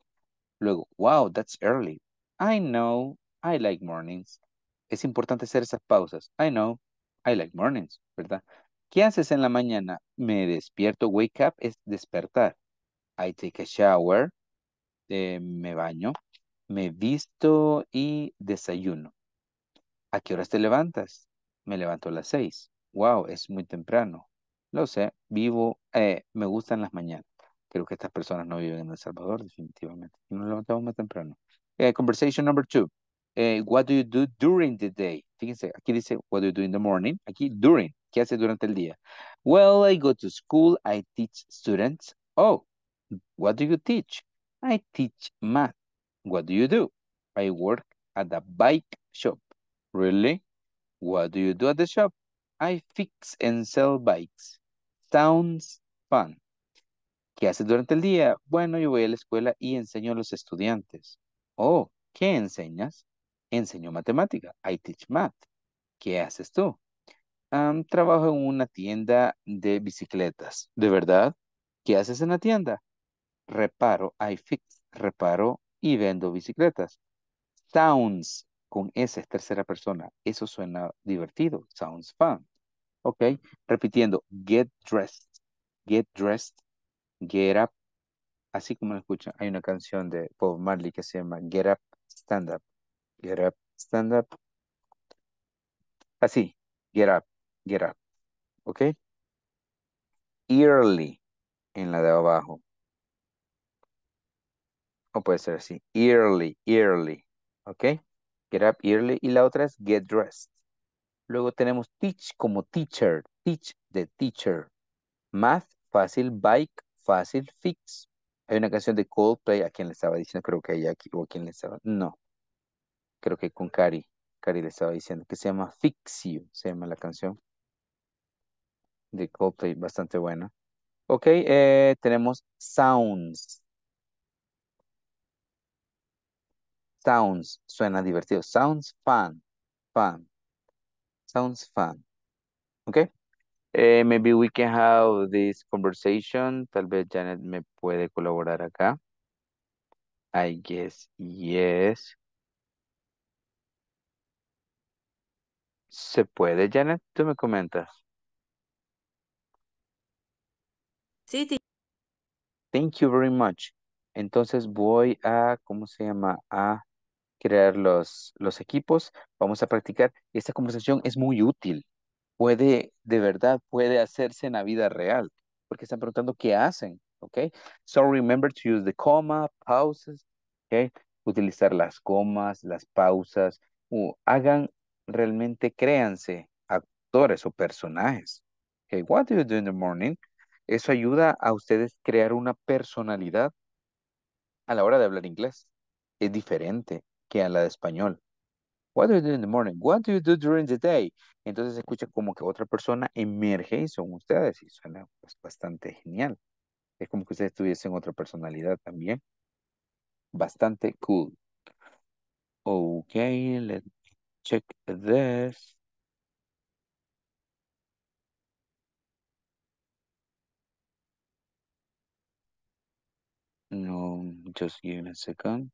A: Luego, wow, that's early. I know, I like mornings. Es importante hacer esas pausas. I know, I like mornings, ¿verdad? ¿Qué haces en la mañana? Me despierto, wake up es despertar. I take a shower, eh, me baño, me visto y desayuno. ¿A qué horas te levantas? Me levanto a las seis. Wow, es muy temprano. Lo sé, vivo, eh, me gustan las mañanas. Creo que estas personas no viven en El Salvador, definitivamente. Nos levantamos más temprano. Eh, conversation number two. Eh, what do you do during the day? Fíjense, aquí dice, what do you do in the morning? Aquí, during. ¿Qué hace durante el día? Well, I go to school. I teach students. Oh, what do you teach? I teach math. What do you do? I work at a bike shop. Really? What do you do at the shop? I fix and sell bikes. Sounds fun. ¿Qué haces durante el día? Bueno, yo voy a la escuela y enseño a los estudiantes. Oh, ¿qué enseñas? Enseño matemática. I teach math. ¿Qué haces tú? Um, trabajo en una tienda de bicicletas. ¿De verdad? ¿Qué haces en la tienda? Reparo, I fix, reparo y vendo bicicletas. Sounds, con S, tercera persona. Eso suena divertido. Sounds fun. Ok, repitiendo. Get dressed. Get dressed. Get up. Así como lo escuchan, hay una canción de Bob Marley que se llama Get Up, Stand Up. Get up, stand up. Así. Get up, get up. Ok. Early, en la de abajo. O puede ser así. Early, early. Ok. Get up early. Y la otra es get dressed. Luego tenemos teach como teacher. Teach de teacher. Math, fácil. Bike, fácil. Fix. Hay una canción de Coldplay. ¿A quién le estaba diciendo? Creo que ella aquí. ¿O a quién le estaba? No. Creo que con Cari. Cari le estaba diciendo. Que se llama Fix You. Se llama la canción. De Coldplay. Bastante buena. Ok. Eh, tenemos sounds. Sounds. Suena divertido. Sounds fun. Fun. Sounds fun. Ok. Eh, maybe we can have this conversation. Tal vez Janet me puede colaborar acá. I guess yes. ¿Se puede, Janet? Tú me comentas.
Q: Sí, ti-
A: Thank you very much. Entonces voy a, ¿cómo se llama? A crear los, los equipos. Vamos a practicar. Esta conversación es muy útil. Puede, de verdad, puede hacerse en la vida real. Porque están preguntando qué hacen. ¿Ok? So remember to use the comma, pauses. ¿Ok? Utilizar las comas, las pausas. u hagan realmente, créanse, actores o personajes. Okay, what do you do in the morning? Eso ayuda a ustedes crear una personalidad a la hora de hablar inglés. Es diferente que a la de español. What do you do in the morning? What do you do during the day? Entonces se escucha como que otra persona emerge y son ustedes y suena pues, bastante genial. Es como que ustedes tuviesen otra personalidad también. Bastante cool. Okay, let's check this. No, just give me a second.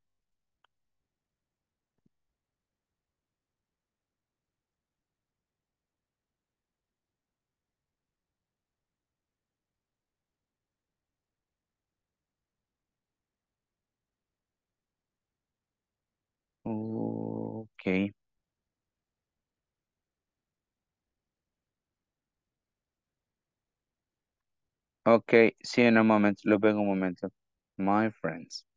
A: Okay. Okay, see you in a moment. Lo veo en un momento. My friends.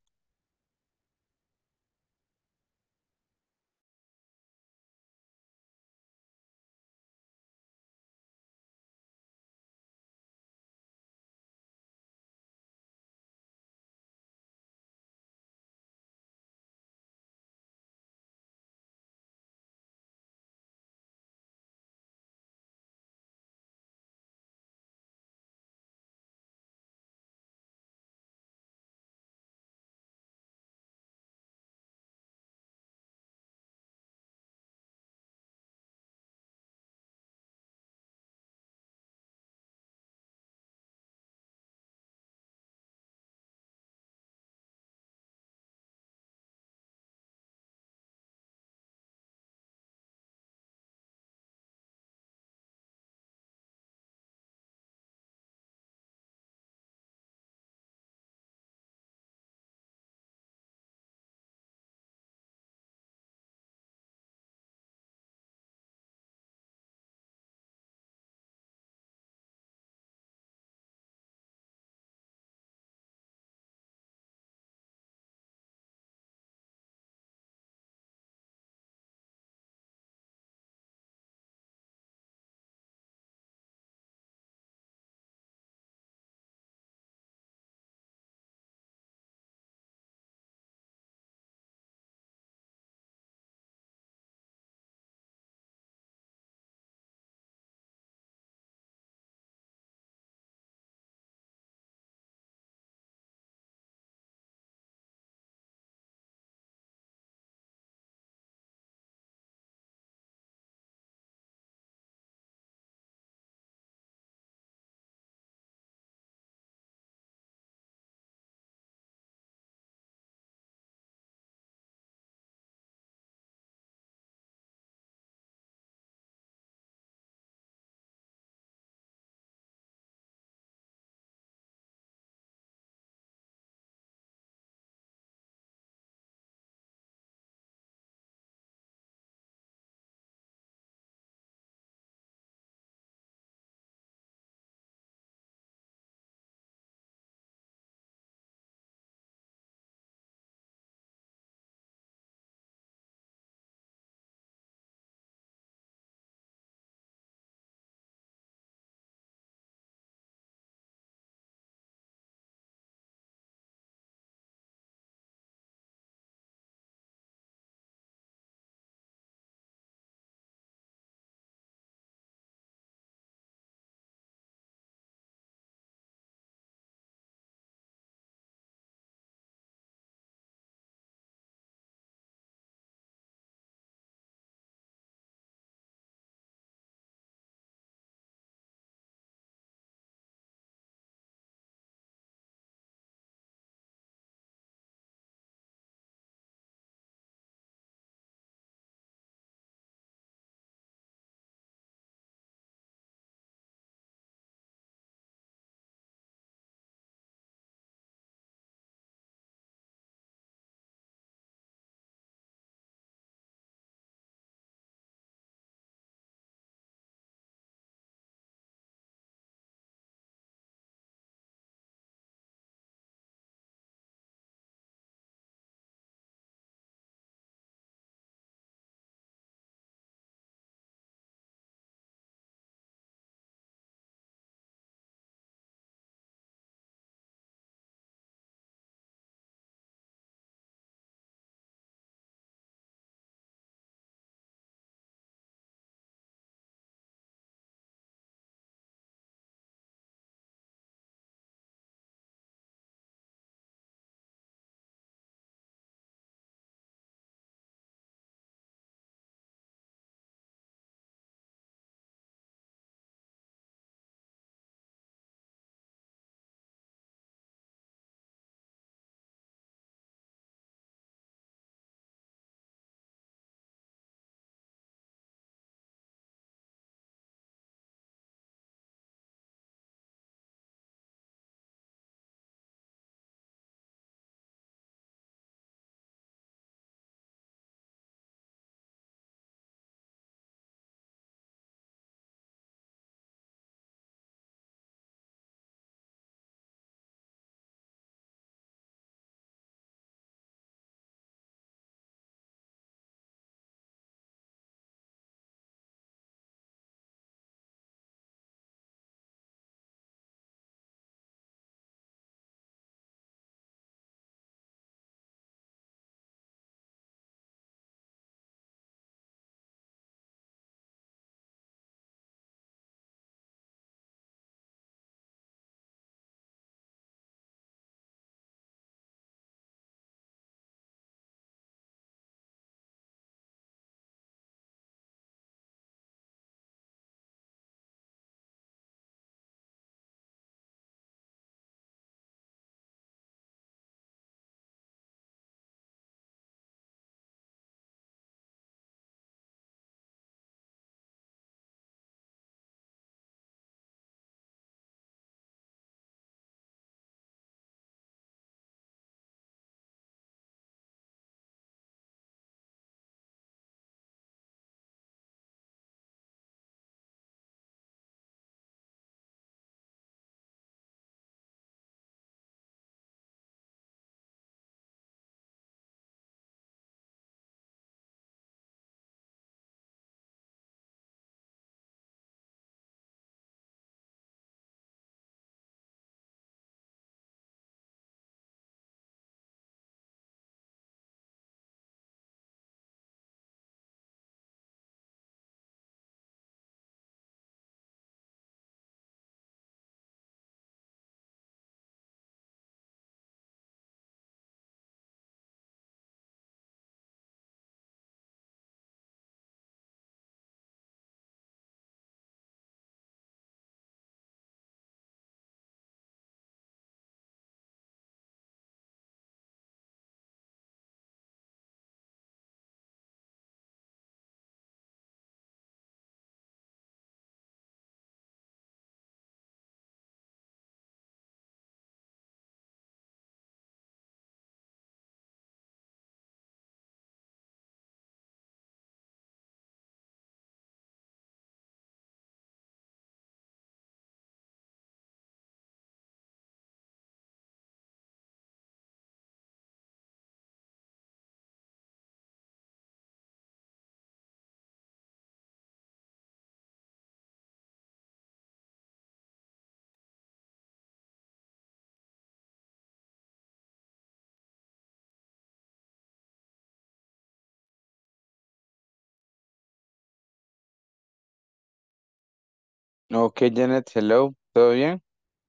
A: Ok, Janet, hello, ¿todo bien?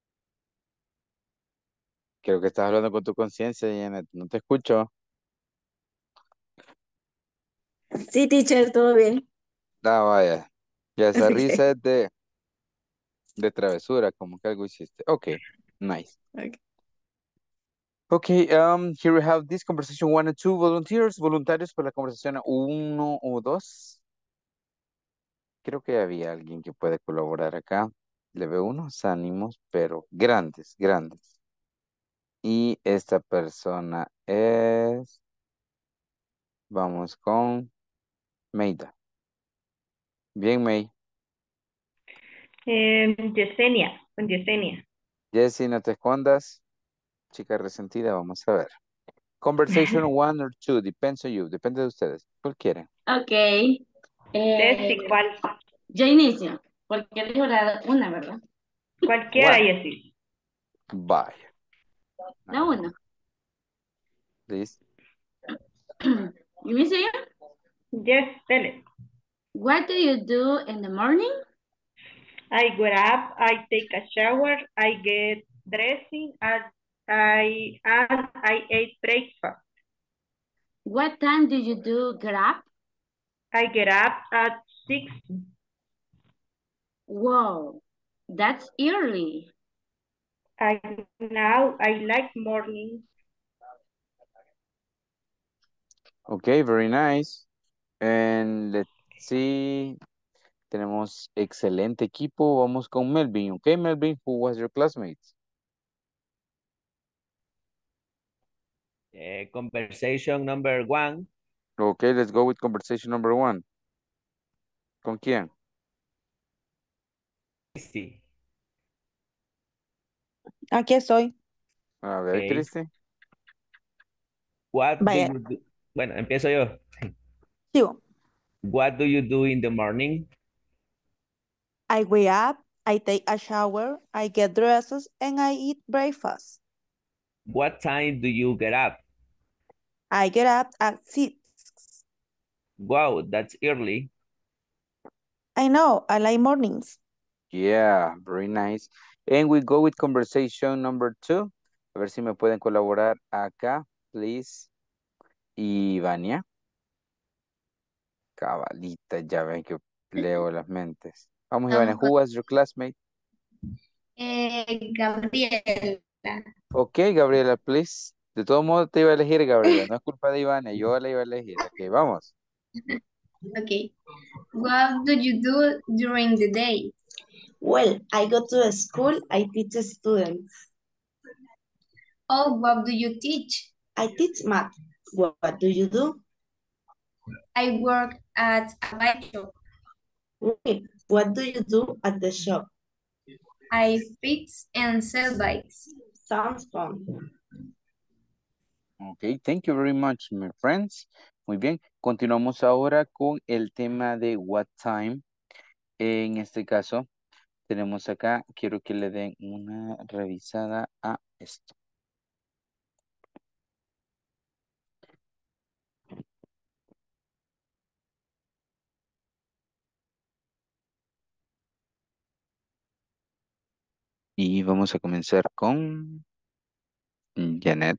A: Creo que estás hablando con tu conciencia, Janet, no te escucho.
F: Sí, teacher, todo bien.
A: Ah, vaya, ya esa risa
F: Okay.
A: es de, de travesura, como que algo hiciste. Ok, nice.
F: Okay.
A: Okay, um, here we have this conversation one and two volunteers, voluntarios por la conversación uno o dos. Creo que había alguien que puede colaborar acá. Le veo unos ánimos, pero grandes, grandes. Y esta persona es, vamos con Meida. Bien, May.
M: Eh, Yesenia, con Yesenia.
A: Jessie, no te escondas. Chica resentida, vamos a ver. Conversation one or two, depends on you, depende de ustedes. ¿Cuál quieren?
B: Ok. Eh,
M: Ceci, ¿cuál?
B: yo inicio, porque dijo la una, ¿verdad?
M: Cualquiera,
A: One.
M: Jessy.
A: Vaya.
B: La una.
A: Please.
B: ¿Inicio yo?
M: Yes, tell it.
B: What do you do in the morning?
M: I get up, I take a shower, I get dressing, and I, and I ate breakfast.
B: What time do you do get up?
M: I get up at six.
B: Whoa, that's early.
M: I now I like morning.
A: Okay, very nice. And let's see. Tenemos excelente equipo. Vamos con Melvin. Okay, Melvin, who was your classmate?
E: Eh, conversation number one.
A: Okay, let's go with conversation number one. ¿Con quién?
E: Sí.
D: Aquí estoy.
A: A ver,
E: Okay.
A: Cristi.
E: What do
D: Vaya,
E: you do? Bueno, empiezo yo.
D: sigo.
E: What do you do in the morning?
D: I wake up, I take a shower, I get dresses, and I eat breakfast.
E: What time do you get up?
D: I get up at six.
E: Wow, that's early.
D: I know, I like mornings.
A: Yeah, very nice. And we go with conversation number two. A ver si me pueden colaborar acá, please. Y Vania. Cabalita, ya ven que leo las mentes. Vamos, Ivania.
J: Vamos
A: Who
J: con
A: was your classmate?
J: eh, Gabriela.
A: Ok, Gabriela, please. De todo modo te iba a elegir, Gabriela. No es culpa de Ivania, yo la iba a elegir. Ok, vamos.
J: Okay. What do you do during the day?
F: Well, I go to school, I teach students.
J: Oh, what do you teach?
F: I teach math. What, what do you do?
J: I work at a bike shop.
F: Okay. What do you do at the shop?
J: I fix and sell bikes.
F: Sounds fun.
A: Ok, thank you very much, my friends. Muy bien, continuamos ahora con el tema de what time. En este caso, tenemos acá, quiero que le den una revisada a esto. Y vamos a comenzar con Janet,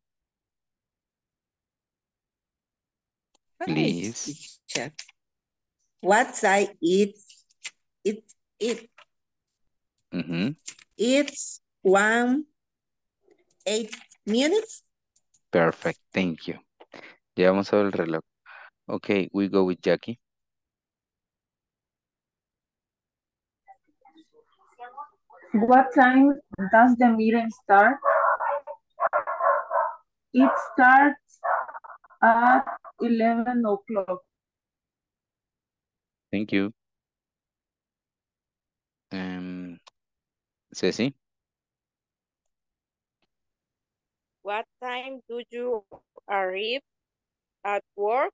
Q: Hi,
A: please.
Q: teacher. What I eat, it, it,
A: Ujú,
Q: it's one, eight minutes.
A: perfect, thank you. Ya vamos a ver el reloj. Ok, we go with Jackie.
R: What time does the meeting start? It starts at eleven o'clock.
A: Thank you. Um, Ceci.
L: What time do you arrive at work?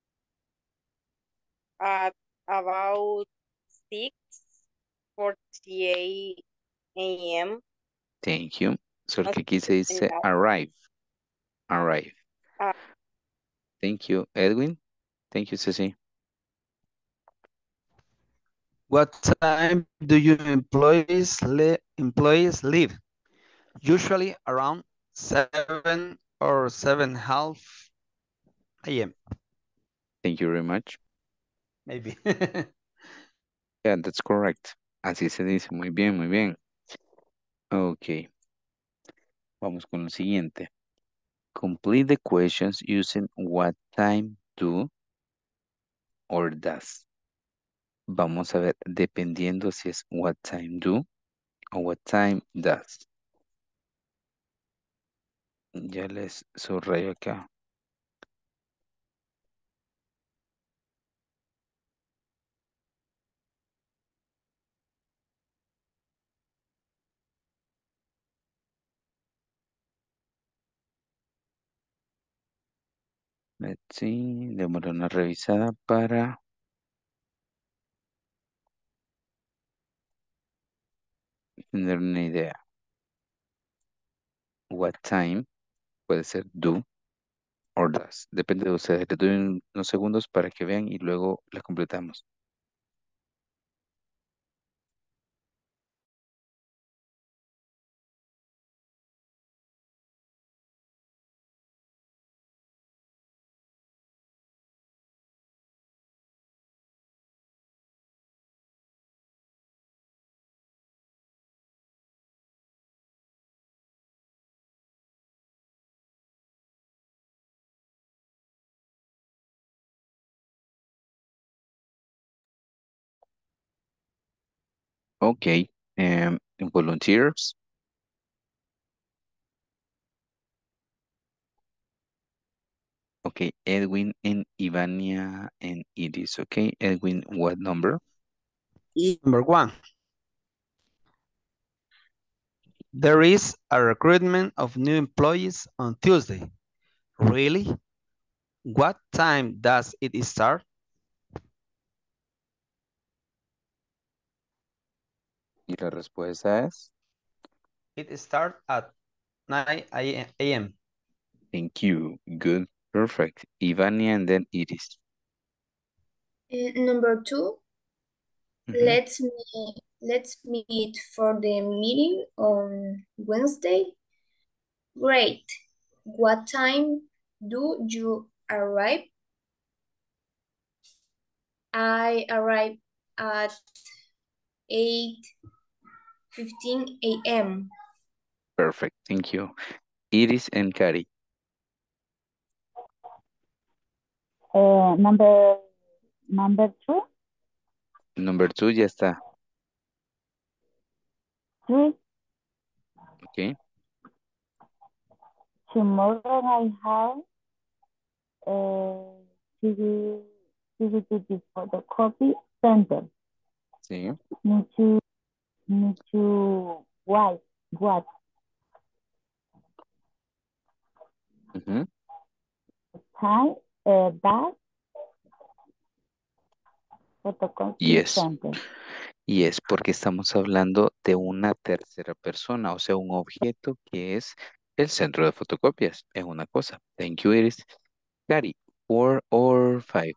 L: At about six forty-eight a m.
A: Thank you. Solo
L: No
A: que aquí se
L: sé
A: dice
L: si
A: arrive. Arrive.
L: ah,
A: Thank you, Edwin. Thank you, Ceci.
O: What time do your employees le employees leave? Usually around seven or seven half a m.
A: Thank you very much.
O: Maybe.
A: Yeah, that's correct. Así se dice. Muy bien, muy bien. Ok. Vamos con lo siguiente. Complete the questions using what time do or does. Vamos a ver, dependiendo si es what time do o what time does. Ya les subrayo acá. Let's see, démosle una revisada para tener una idea. What time puede ser do or does. Depende de ustedes. Les doy un- unos segundos para que vean y luego las completamos. Ok. em, volunteers. Ok. Edwin and Ivania and Iris. Ok. Edwin, what number?
O: Number one. There is a recruitment of new employees on Tuesday. Really? What time does it start?
A: Y la respuesta es.
O: It starts at nine a m
A: Thank you. Good. Perfect. Ivania and then Iris.
J: Uh, number two,
A: Mhm.
J: let's meet, let's meet for the meeting on Wednesday. Great. What time do you arrive? I arrive at eight fifteen a m
A: Perfect. Thank you. Iris and Cari.
P: Uh, number number two,
A: Number two ya está.
P: three.
A: Ok.
P: Tomorrow I have uh, to do to do to the photocopy center.
A: Sí.
P: Need to need to what what
A: Ujú.
P: time uh, that photocopy
A: Yes.
P: center.
A: Yes, porque estamos hablando de una tercera persona, o sea, un objeto que es el centro de fotocopias. Es una cosa. Thank you, Iris. Cari, four or five,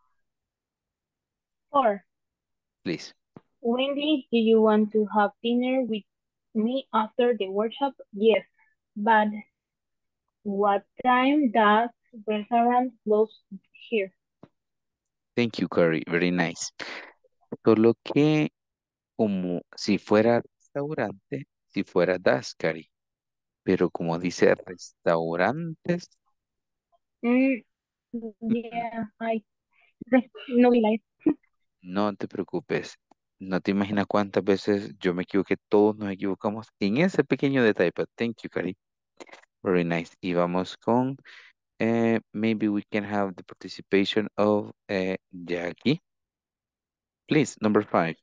H: Four.
A: please.
H: Wendy, do you want to have dinner with me after the workshop? Yes, but what time does restaurant close here?
A: Thank you, Cari. Very nice. Solo que como si fuera restaurante, si fuera das, Cari. Pero como dice restaurantes,
H: Mm, yeah, I no realize.
A: no te preocupes. No te imaginas cuántas veces yo me equivoqué, todos nos equivocamos en ese pequeño detalle, but thank you, Cari. Very nice. Y vamos con, eh, maybe we can have the participation of eh, Jackie. Please, number five.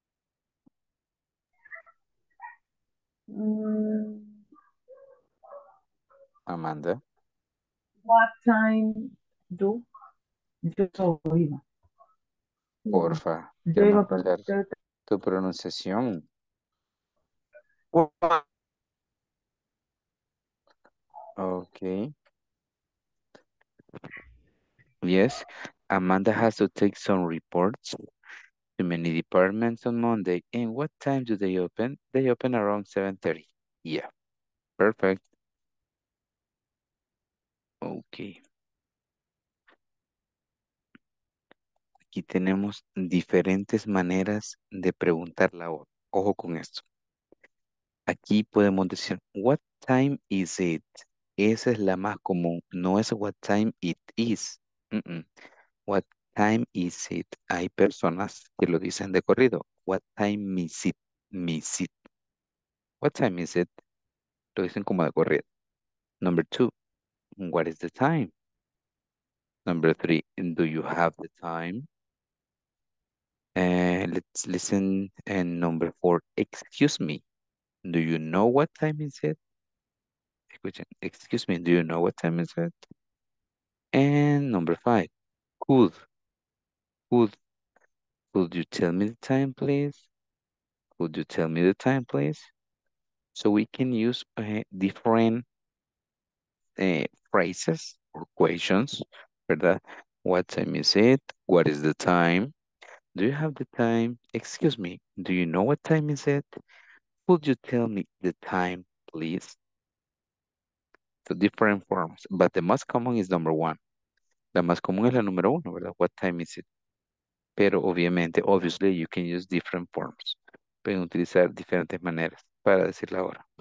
R: Mm,
A: Amanda.
R: what time do yo iba?
A: Porfa,
R: Yo
A: queremos
R: iba para
A: escuchar tu pronunciación. Okay. Yes. Amanda has to take some reports. Too many departments on Monday. And what time do they open? They open around seven thirty. Yeah, perfect. Ok. Aquí tenemos diferentes maneras de preguntar la hora. Ojo con esto. Aquí podemos decir, what time is it? Esa es la más común. No es what time it is. Mm, mm. What time is it? Hay personas que lo dicen de corrido. What time is it? Is it? What time is it? Lo dicen como de corrido. Number two, what is the time? Number three, do you have the time? And let's listen. And number four, excuse me. Do you know what time is it? Escuchen, excuse me, do you know what time is it? And number five, could, could, could you tell me the time, please? Could you tell me the time, please? So we can use uh, different uh, phrases or questions, ¿verdad? What time is it? What is the time? Do you have the time? Excuse me, do you know what time is it? Could you tell me the time, please? So different forms, but the most common is number one. La más común es la número uno, ¿verdad? What time is it? Pero obviamente, obviously, you can use different forms. Pueden utilizar diferentes maneras para decir la hora.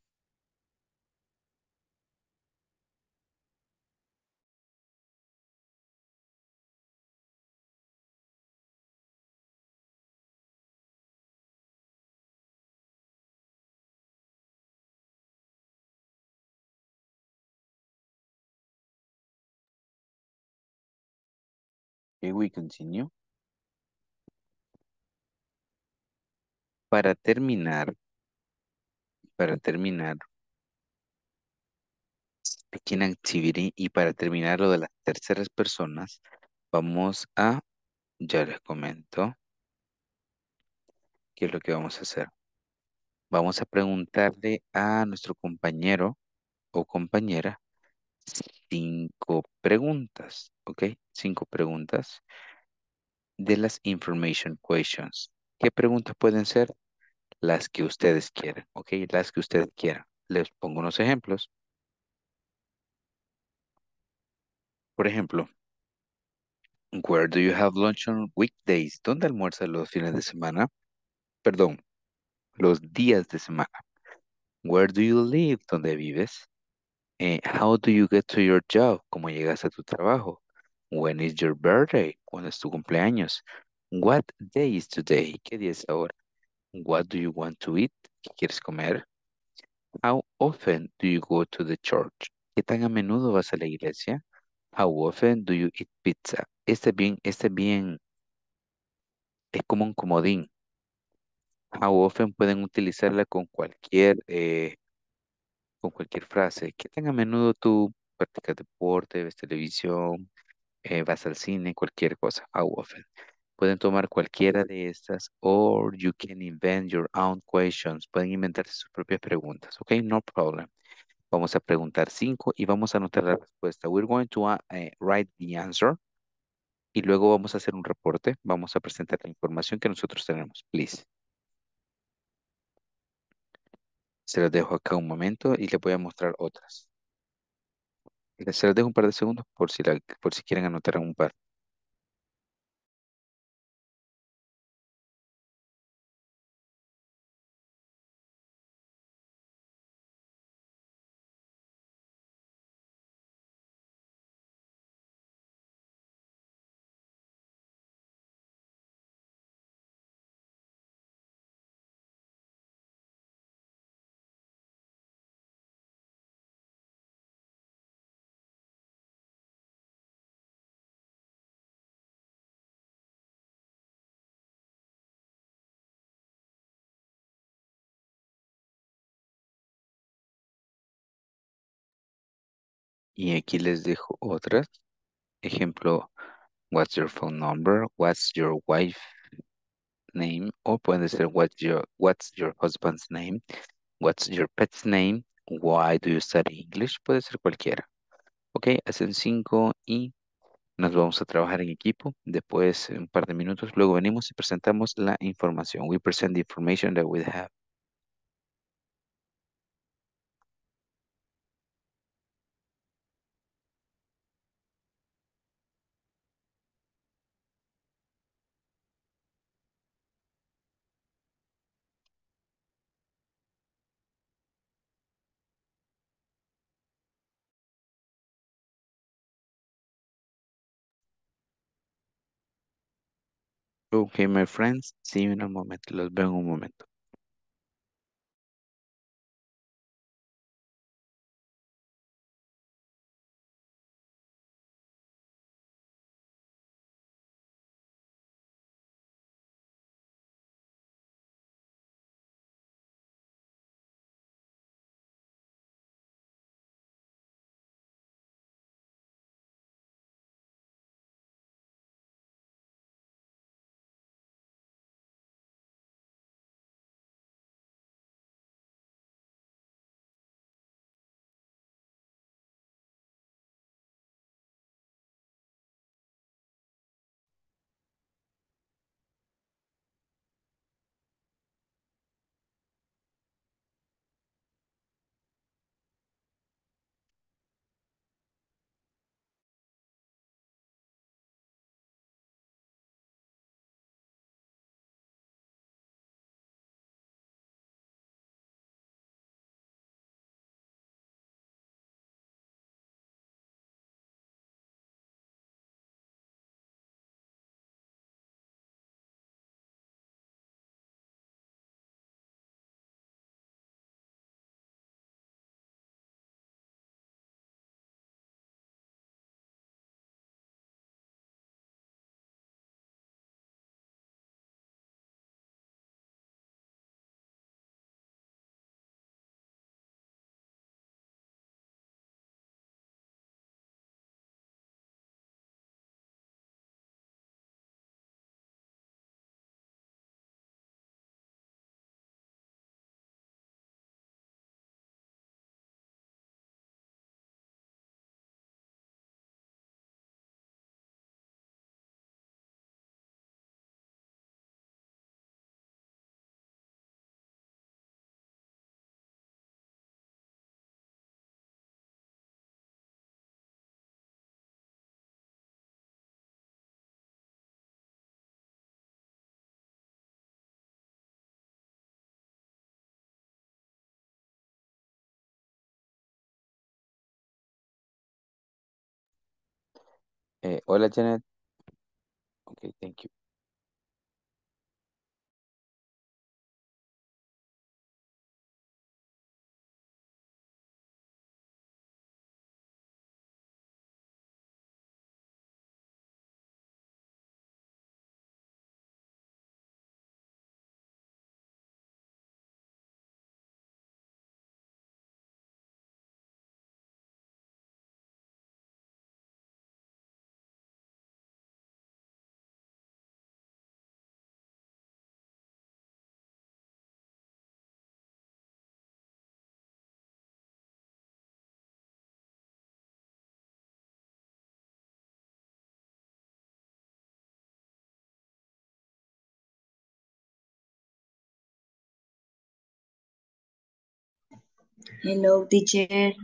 A: Okay, we continue. Para terminar, para terminar, pequeña activity y para terminar lo de las terceras personas, vamos a, ya les comento, qué es lo que vamos a hacer. Vamos a preguntarle a nuestro compañero o compañera cinco preguntas, ¿ok? Cinco preguntas de las information questions. ¿Qué preguntas pueden ser? Las que ustedes quieran, ¿ok? Las que ustedes quieran. Les pongo unos ejemplos. Por ejemplo, where do you have lunch on weekdays? ¿Dónde almuerzas los fines de semana? Perdón, los días de semana. Where do you live? ¿Dónde vives? Eh, how do you get to your job? ¿Cómo llegas a tu trabajo? When is your birthday? ¿Cuándo es tu cumpleaños? What day is today? ¿Qué día es ahora? What do you want to eat? ¿Qué quieres comer? How often do you go to the church? ¿Qué tan a menudo vas a la iglesia? How often do you eat pizza? Este bien, este bien, es como un comodín. How often pueden utilizarla con cualquier, eh, con cualquier frase. ¿Qué tan a menudo tú practicas deporte, ves televisión, eh, vas al cine, cualquier cosa? How often. Pueden tomar cualquiera de estas, or you can invent your own questions. Pueden inventarse sus propias preguntas, ¿ok? No problem. Vamos a preguntar cinco y vamos a anotar la respuesta. We're going to uh, eh, write the answer y luego vamos a hacer un reporte. Vamos a presentar la información que nosotros tenemos, please. Se las dejo acá un momento y les voy a mostrar otras. Se las dejo un par de segundos por si, la- por si quieren anotar un par. Y aquí les dejo otras. Ejemplo, what's your phone number? What's your wife name? O pueden decir what's your, what's your husband's name? What's your pet's name? Why do you study English? Puede ser cualquiera. Ok, hacen cinco y Nos vamos a trabajar en equipo. Después, en un par de minutos, luego venimos y presentamos la información. We present the information that we have. Okay, my friends, see you in a moment. Los veo en un momento. Eh, hola, Janet. Okay, thank you.
S: Hello, teacher.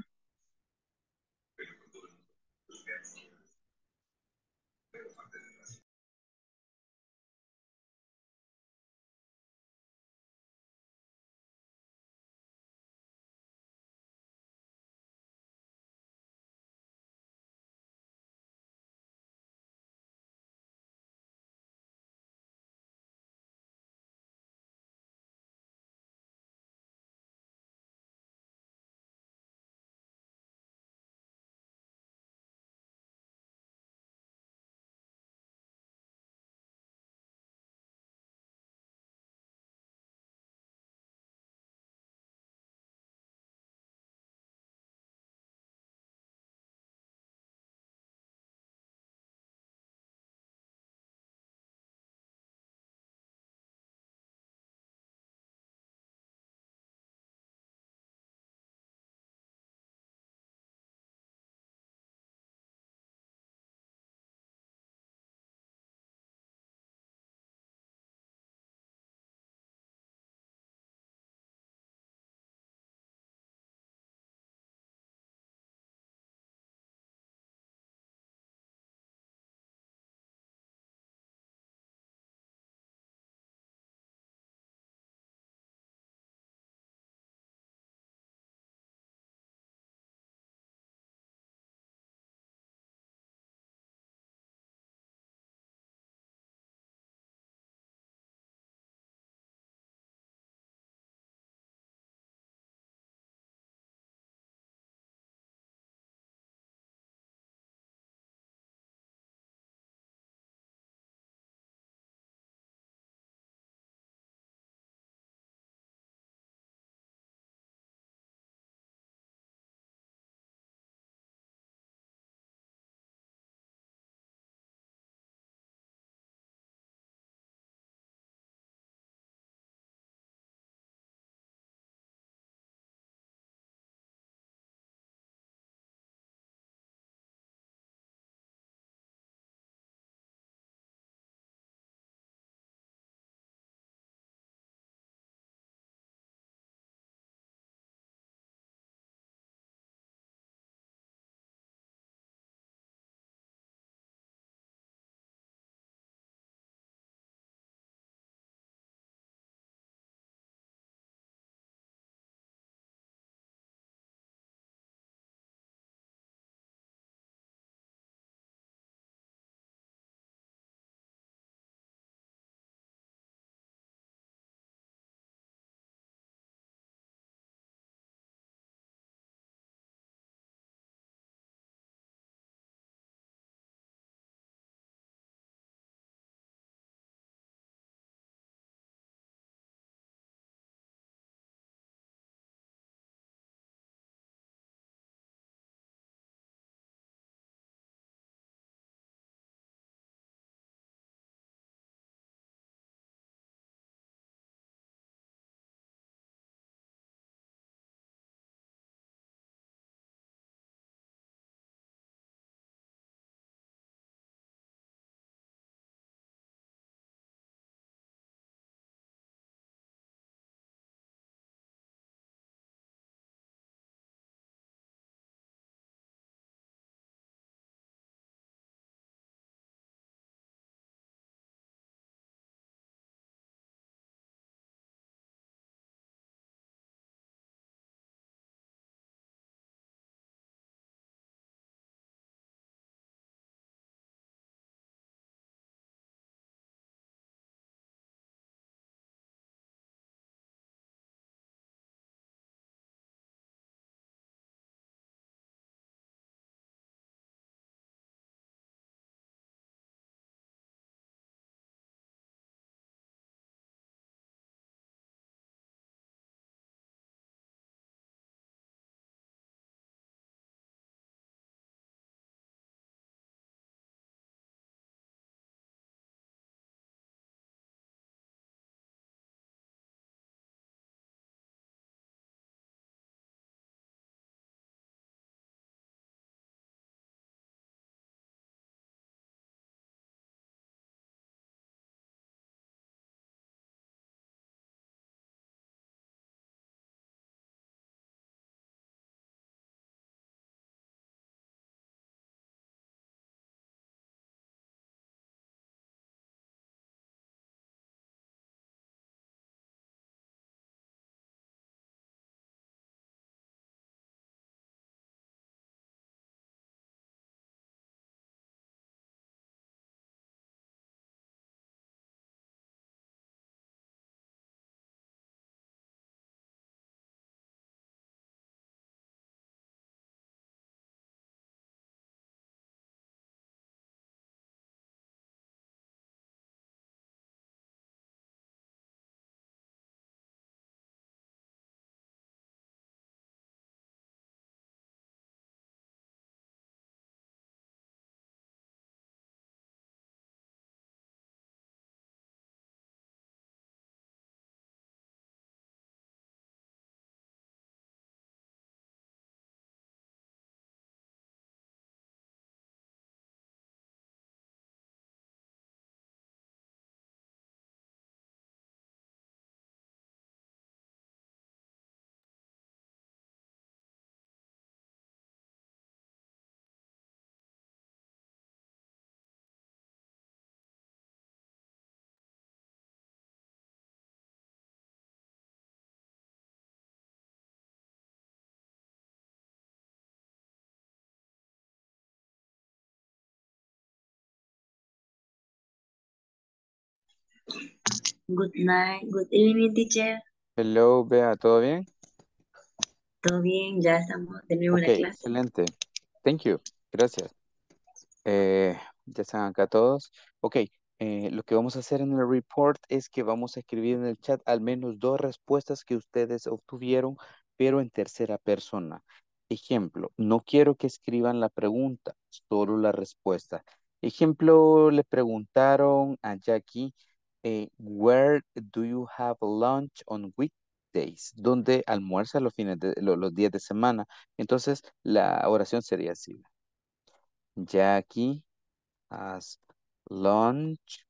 S: Good night, good evening, teacher.
A: Hello, Bea, ¿todo bien?
S: Todo bien, ya estamos de nuevo en
A: Ok,
S: la clase.
A: excelente. Thank you. Gracias. Eh, ya están acá todos. Ok, eh, lo que vamos a hacer en el report es que vamos a escribir en el chat al menos dos respuestas que ustedes obtuvieron, pero en tercera persona. Ejemplo, no quiero que escriban la pregunta, solo la respuesta. Ejemplo, le preguntaron a Jackie, eh, where do you have lunch on weekdays? ¿Dónde almuerza los fines de lo- los días de semana? Entonces, la oración sería así. Jackie has lunch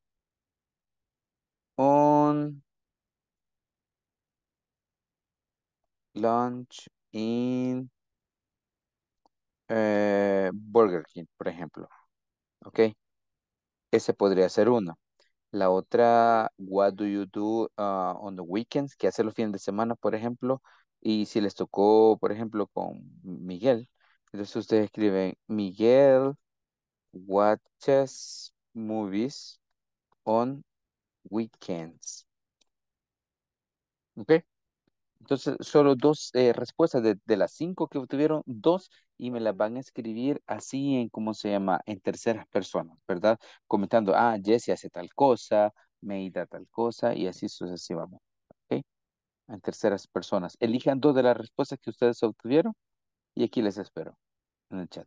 A: on lunch in eh, Burger King, por ejemplo. ¿Ok? Ese podría ser uno. La otra, what do you do uh, on the weekends? ¿Qué hace los fines de semana, por ejemplo? Y si les tocó, por ejemplo, con Miguel, entonces ustedes escriben, Miguel watches movies on weekends. ¿Ok? Entonces, solo dos eh, respuestas de, de las cinco que obtuvieron, dos, y me las van a escribir así en, ¿cómo se llama? En terceras personas, ¿verdad? Comentando, ah, Jessie hace tal cosa, Meida tal cosa, y así sucesivamente, ¿ok? En terceras personas. Elijan dos de las respuestas que ustedes obtuvieron, y aquí les espero en el chat.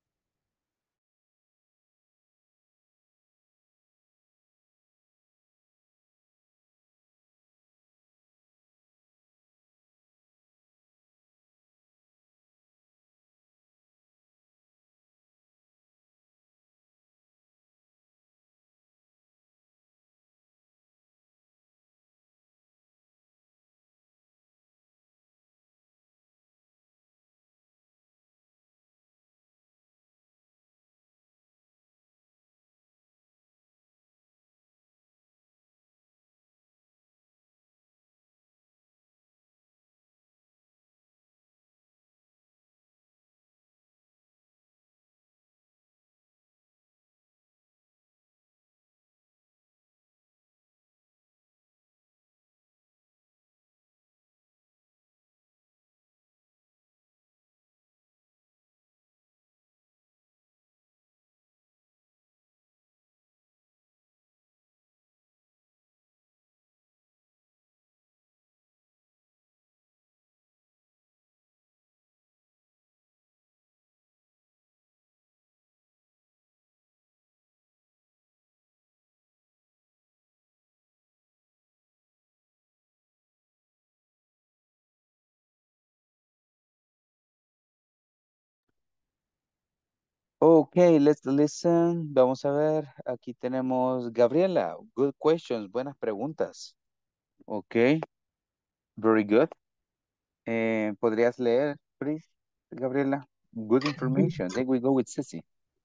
A: Ok, let's listen. Vamos a ver, aquí tenemos Gabriela. Good questions, buenas preguntas. Ok, very good. Eh, ¿podrías leer, please, Gabriela? Good information. Then we go with Ceci.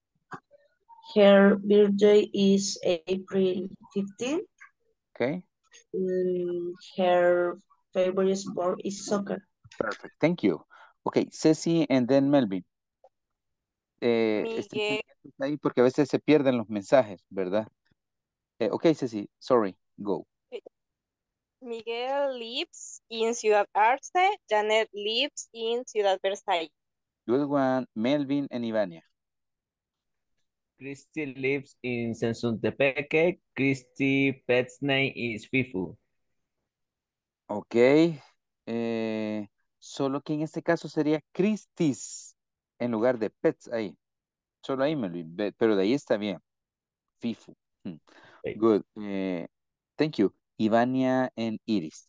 F: Her birthday is April fifteenth.
A: Okay,
F: Mm, her favorite sport is soccer.
A: perfect. Thank you. Okay, Ceci and then Melvin. Eh, estén
L: Miguel,
A: pendientes ahí porque a veces se pierden los mensajes, ¿verdad? Eh, ok, Ceci, sorry, go.
L: Miguel lives in Ciudad Arce. Janet lives in Ciudad Versailles.
A: Good one, Melvin and Ivania.
E: Christy lives in Sensuntepeque. Christy pet's name is Fifu.
A: Ok, eh, solo que en este caso sería Christis en lugar de pets ahí. Solo ahí, Melvin, ve- pero de ahí está bien. Fifu. Hmm.
E: Okay.
A: Good. Eh, thank you. Ivania and Iris.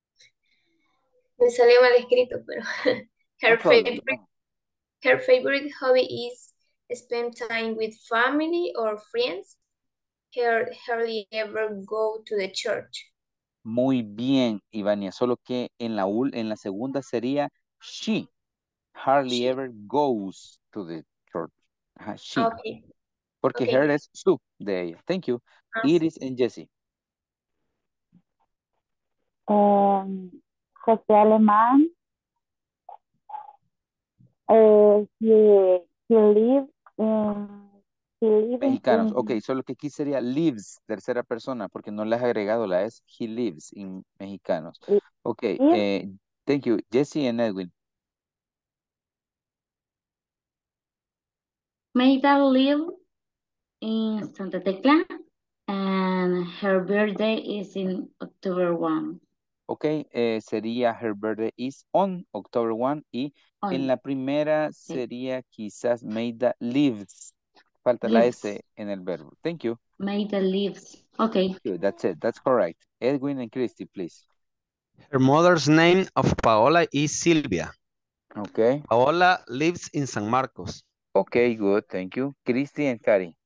T: Me salió mal escrito, pero
A: No
T: her
A: problem.
T: favorite her favorite hobby is spend time with family or friends. Her hardly ever go to the church.
A: Muy bien, Ivania. Solo que en la, ul- en la segunda sería she. Hardly
T: She.
A: ever goes to the church. Ajá, she.
T: Ah, okay.
A: Porque
T: Okay,
A: her
T: good.
A: es su de ella. Thank you.
T: Ah,
A: Iris and Jessie.
P: Um, José Alemán, uh, he, he lives in, he lives in
A: mexicanos. Ok, solo que aquí sería lives, tercera persona, porque no le has agregado la S. He lives in mexicanos. Ok, eh, thank you. Jesse and Edwin.
B: Maida live in Santa Tecla and her birthday is in October first.
A: Ok, eh, sería her birthday is on October first y
B: On.
A: en la primera sería quizás Maida lives. Falta la
B: Lives.
A: S en el verbo. Thank you.
B: Maida lives. Okay.
A: Thank you. That's it. That's correct. Edwin and Christy, please.
O: Her mother's name of Paola is Silvia.
A: Okay.
O: Paola lives in San Marcos.
A: Okay, good. Thank you. Christy and Cari.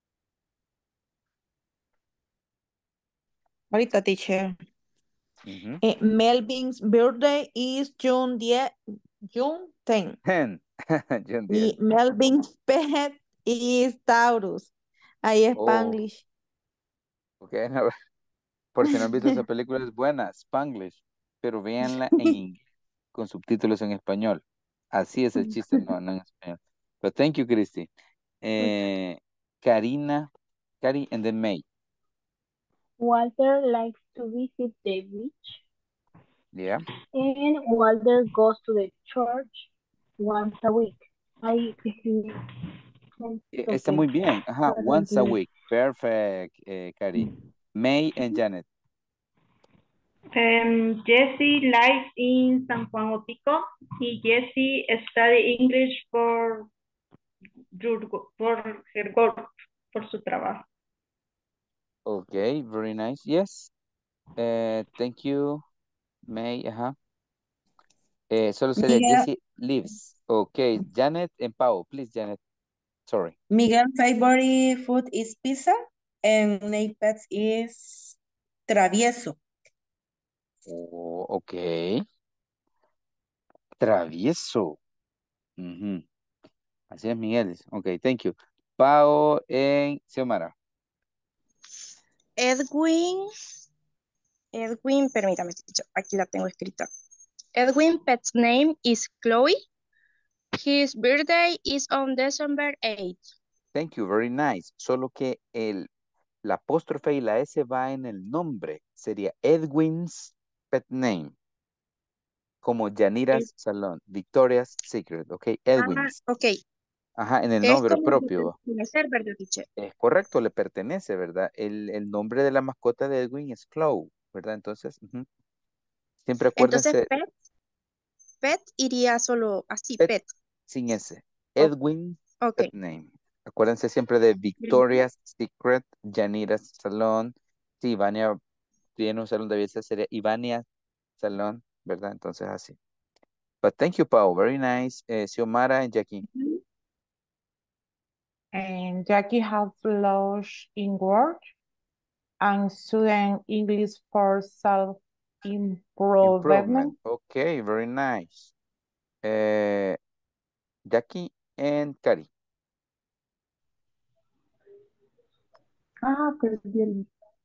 D: Ahorita, teacher.
A: Mhm.
D: Eh, Melvin's birthday is June ten. June tenth.
A: ten. June
D: Y
A: tenth.
D: Melvin's pet is Taurus. Ahí es
A: Oh,
D: Spanglish.
A: okay. No, por si no han visto esa película, es buena, Spanglish, pero véanla en inglés, con subtítulos en español. Así es el chiste, no, no en español. But thank you, Christy. Eh, Karina, Cari, and then May.
H: Walter likes to visit the beach,
A: Yeah.
H: and Walter goes to the church once a week. I he,
A: E- Está
H: okay.
A: muy bien. Ajá, once a week. Perfect, eh, Cari. May and Janet.
M: Um, Jessie lives in San Juan Opico. Y Jessie study English for, your- for her work, por su trabajo.
A: Okay, very nice. Yes. Eh, thank you, May. Ajá. Eh, solo sería
Q: Miguel,
A: Jessie lives. Okay, Janet and Pau, please, Janet. Sorry.
Q: Miguel's favorite food is pizza and Nate pets is travieso.
A: Oh, ok. Travieso. Ujú. Así es, Miguel. Ok, thank you. Pau en Xiomara.
L: Edwin, Edwin, permítame, teacher, aquí la tengo escrita. Edwin pet's name is Chloe. His birthday is on December eighth.
A: Thank you, very nice. Solo que el, la apóstrofe y la S va en el nombre. Sería Edwin's pet name. Como Yanira's Salón. Victoria's Secret. Ok,
L: Ah,
A: Edwin's.
L: ok.
A: Ajá, en el
L: Esto
A: nombre
L: le
A: propio.
L: pertenece, ¿verdad, teacher?
A: Es correcto, le pertenece, ¿verdad? El, el nombre de la mascota de Edwin es Chloe, ¿verdad? Entonces, ujú. Siempre
L: Entonces,
A: acuérdense,
L: pet, pet iría solo así,
A: pet
L: pet.
A: sin S.
L: O-
A: Edwin,
L: ok.
A: pet name. Acuérdense siempre de Victoria's Secret, Yanira's Salón. Sí, Ivania tiene un salón de belleza, sería Ivania Salón, ¿verdad? Entonces así. But thank you, Pau. Very nice. Eh, Xiomara and Jackie.
D: And Jackie has lost in work and student English for self-improvement.
A: Improvement. Okay, very nice. Eh, Jackie and Cari.
R: Ah, perdí el...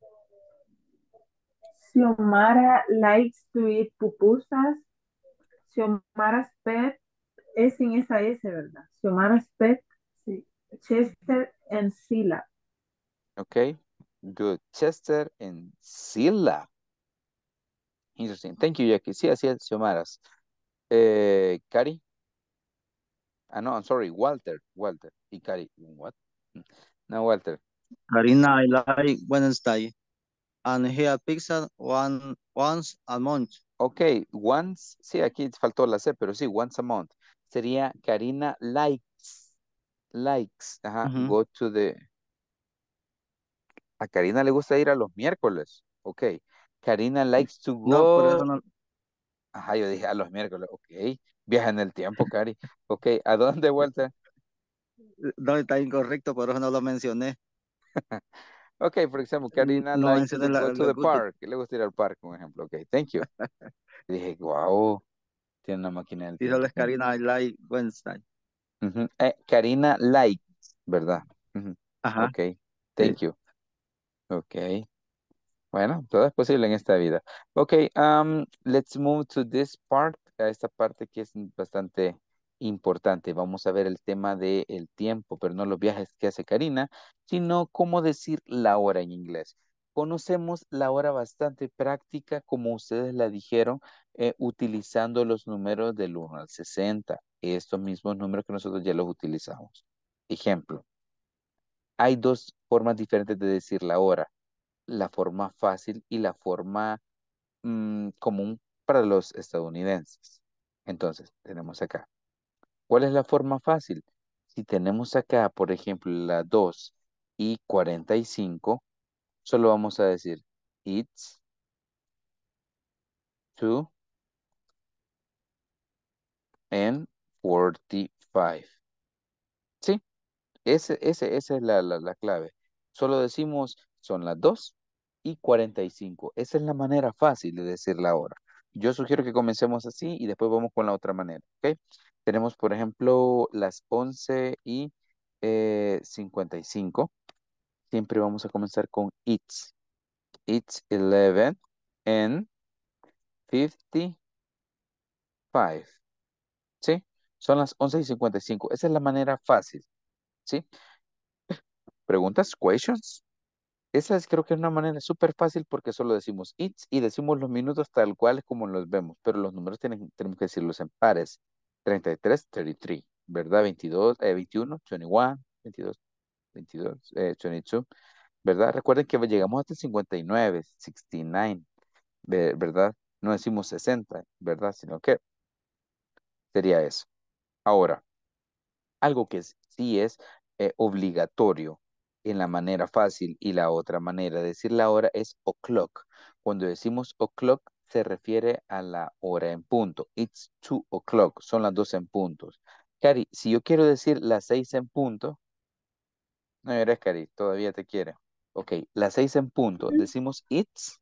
R: Xiomara likes to eat pupusas. Xiomara's pet es sin esa S, ¿verdad? Xiomara's pet, sí. Chester and Sila.
A: Okay, good. Chester and Silla. Interesting. Thank you, Jackie. Sí, así es, Xiomaras. Eh, Cari. Ah, no, I'm sorry, Walter. Walter. Y Cari. What? No, Walter.
U: Karina, I like Wednesday. And here pizza one once a month.
A: Ok, once, sí, aquí faltó la C, pero sí, once a month. Sería Karina likes, likes, ajá,
U: Ujú.
A: go to the... A Karina le gusta ir a los miércoles, ok. Karina likes to
U: No, por eso
A: go...
U: no,
A: Ajá, yo dije a los miércoles, ok. Viaja en el tiempo, Cari. Ok, ¿a dónde, Walter?
U: no está incorrecto, por eso no lo mencioné.
A: Ok, por ejemplo, Karina
U: No
A: likes
U: mencioné
A: to go
U: la,
A: to
U: la
A: the
U: good.
A: park. Le gusta ir al parque, por ejemplo, ok, thank you. Dije, wow, tiene una máquina del
U: Y solo
A: tiempo.
U: es Karina, I like Wednesday.
A: Ujú. Eh, Karina likes, ¿verdad? Ujú.
U: Ajá.
A: Ok, thank you. Ok. Bueno, todo es posible en esta vida. Ok, um, let's move to this part. A esta parte que es bastante Importante, vamos a ver el tema del tiempo, pero no los viajes que hace Karina, sino cómo decir la hora en inglés. Conocemos la hora bastante práctica, como ustedes la dijeron, eh, utilizando los números del uno al sesenta. Estos mismos números que nosotros ya los utilizamos. Ejemplo, hay dos formas diferentes de decir la hora. La forma fácil y la forma mm, común para los estadounidenses. Entonces, tenemos acá. ¿Cuál es la forma fácil? Si tenemos acá, por ejemplo, la dos y cuarenta y cinco, solo vamos a decir it's two and forty-five. ¿Sí? Ese, ese, esa es la, la, la clave. Solo decimos son las dos y cuarenta y cinco. Esa es la manera fácil de decir la hora. Yo sugiero que comencemos así y después vamos con la otra manera. ¿Ok? Tenemos, por ejemplo, las once y eh, cincuenta y cinco. Siempre vamos a comenzar con it's. It's eleven and fifty-five. ¿Sí? Son las once y cincuenta y cinco. Esa es la manera fácil. ¿Sí? ¿Preguntas? ¿Questions? Esa es, creo que es una manera súper fácil porque solo decimos it's y decimos los minutos tal cual como los vemos, pero los números tienen, tenemos que decirlos en pares. treinta y tres, treinta y tres, ¿verdad? veintidós, eh, veintiuno, veintiuno, veintidós, veintidós, eh, veintidós, ¿verdad? Recuerden que llegamos hasta cincuenta y nueve, sesenta y nueve, ve- ¿verdad? No decimos sesenta, ¿verdad? Sino que sería eso. Ahora, algo que es- sí es eh, obligatorio en la manera fácil y la otra manera de decir la hora es o'clock. Cuando decimos o'clock se refiere a la hora en punto. It's two o'clock, son las dos en puntos. Cari, si yo quiero decir las seis en punto, no eres Cari, todavía te quiere. Ok, las seis en punto, decimos it's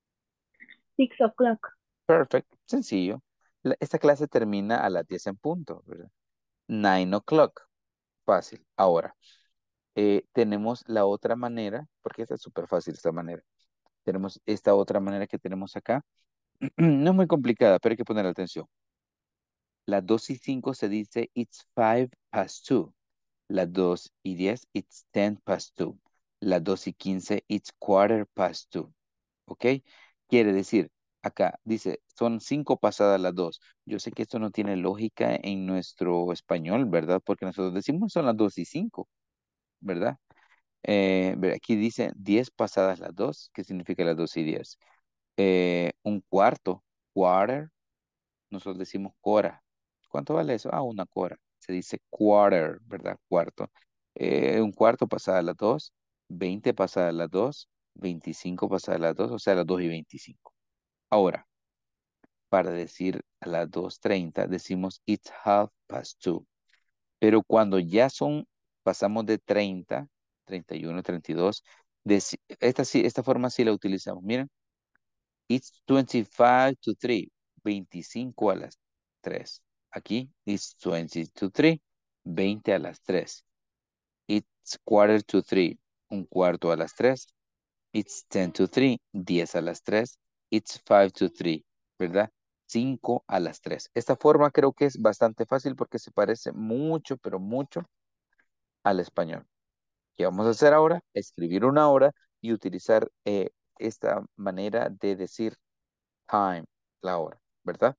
H: Six o'clock.
A: perfect, sencillo. La- esta clase termina a las diez en punto, ¿verdad? Nine o'clock, fácil. Ahora, eh, tenemos la otra manera, porque esta es súper fácil esta manera. Tenemos esta otra manera que tenemos acá. No es muy complicada, pero hay que poner atención. Las dos y cinco se dice it's five past two. Las dos y diez, it's ten past two. Las dos y quince, it's quarter past two. ¿Ok? Quiere decir, acá dice, son cinco pasadas las dos. Yo sé que esto no tiene lógica en nuestro español, ¿verdad? Porque nosotros decimos son las dos y cinco, ¿verdad? Eh, ve, aquí dice diez pasadas las dos. ¿Qué significa las dos y diez? Eh, un cuarto, quarter, nosotros decimos cora. ¿Cuánto vale eso? Ah, una cora. Se dice quarter, ¿verdad? Cuarto. Eh, un cuarto pasadas las dos, veinte pasadas las dos, veinticinco pasadas las dos, o sea, las dos y veinticinco. Ahora, para decir a las dos treinta, decimos it's half past two. Pero cuando ya son, pasamos de treinta, treinta y uno, treinta y dos, deci- esta, sí- esta forma sí la utilizamos. Miren, it's twenty-five to three, veinticinco a las tres. Aquí, it's twenty to three, veinte a las tres. It's quarter to three, un cuarto a las tres. It's ten to three, diez a las tres. It's five to three, ¿verdad? cinco a las tres. Esta forma creo que es bastante fácil porque se parece mucho, pero mucho al español. ¿Qué vamos a hacer ahora? Escribir una hora y utilizar eh, esta manera de decir time, la hora, ¿verdad?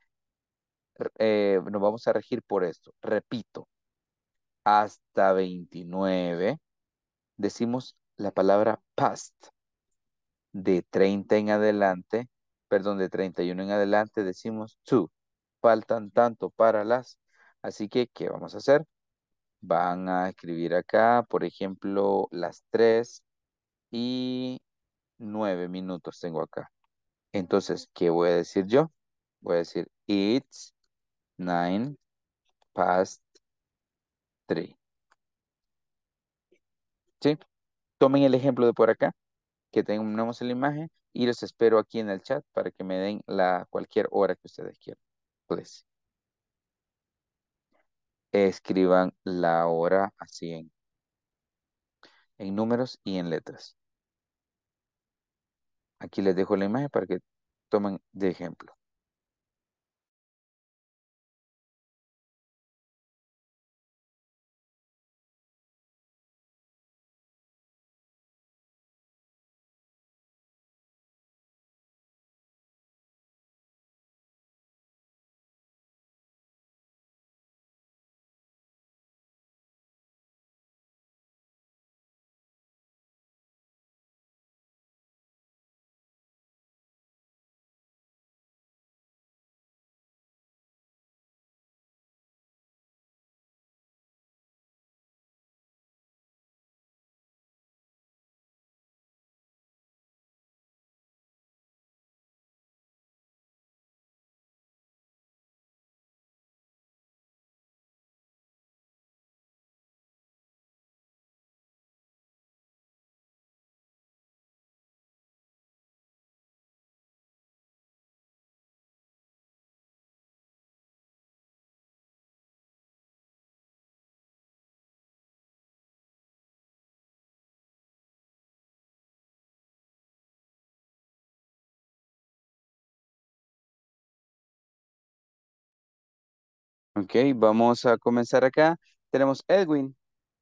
A: R- eh, nos vamos a regir por esto. Repito, hasta veintinueve decimos la palabra past. De treinta en adelante, perdón, de treinta y uno en adelante decimos to. Faltan tanto para las. Así que, ¿qué vamos a hacer? Van a escribir acá, por ejemplo, las tres y nueve minutos tengo acá. Entonces, ¿qué voy a decir yo? Voy a decir, it's nine past three. ¿Sí? Tomen el ejemplo de por acá, que tenemos en la imagen, y los espero aquí en el chat para que me den la cualquier hora que ustedes quieran. Please. Escriban la hora así en, en números y en letras. Aquí les dejo la imagen para que tomen de ejemplo. Ok, vamos a comenzar acá. Tenemos Edwin.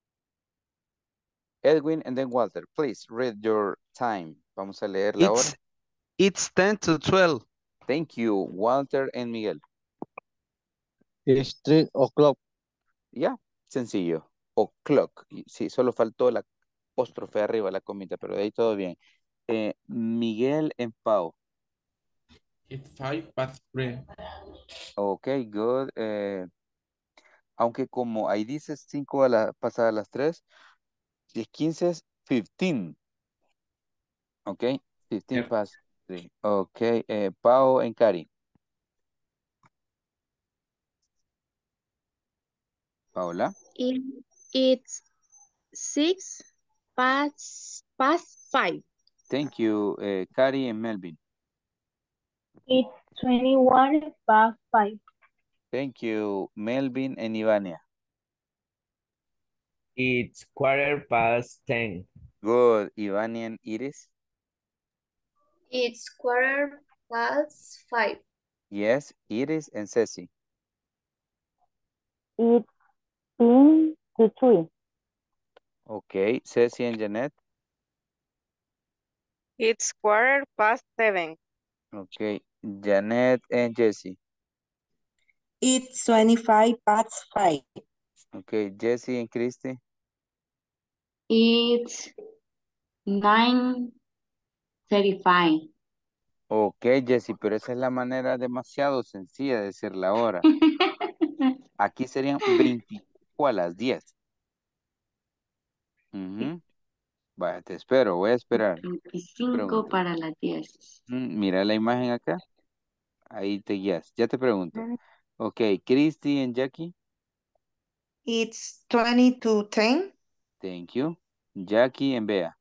A: Edwin and then Walter. Please read your time. Vamos a leer la hora.
O: It's, it's ten to twelve.
A: Thank you, Walter and Miguel.
U: It's three o'clock.
A: Ya, sencillo. O'clock. Y Sí, solo faltó la apóstrofe arriba, la comita, pero de ahí todo bien. Eh, Miguel and Pau.
I: It's five past three.
A: Ok, good. Eh, aunque como ahí dice cinco a la pasada las tres, diez, quince es fifteen. Ok, fifteen
I: Yep.
A: past three. Ok, eh, Pau and Cari. Paola.
L: It, it's six past past five.
A: Thank you, eh, Cari and Melvin.
H: It's twenty-one past five.
A: Thank you, Melvin and Ivania.
E: It's quarter past ten.
A: Good, Ivania and Iris.
T: It's quarter past five.
A: Yes, Iris and Ceci.
P: It's ten to three.
A: Okay, Ceci and Janet.
C: It's quarter past seven.
A: Okay, Janet and Jessie.
Q: It's twenty-five past five.
A: Okay, Jessie and Christy.
B: It's nine thirty-five.
A: Ok, Jessie, pero esa es la manera demasiado sencilla de decir la hora. Aquí serían veinticinco a las diez. Ujú. Vaya, te espero, voy a esperar.
B: veinticinco
A: Pregunta.
B: para las diez.
A: Mm, Mira la imagen acá. Ahí te guías. Ya te pregunto. Ok, Christy and Jackie.
D: It's twenty to ten.
A: Thank you. Jackie and Bea.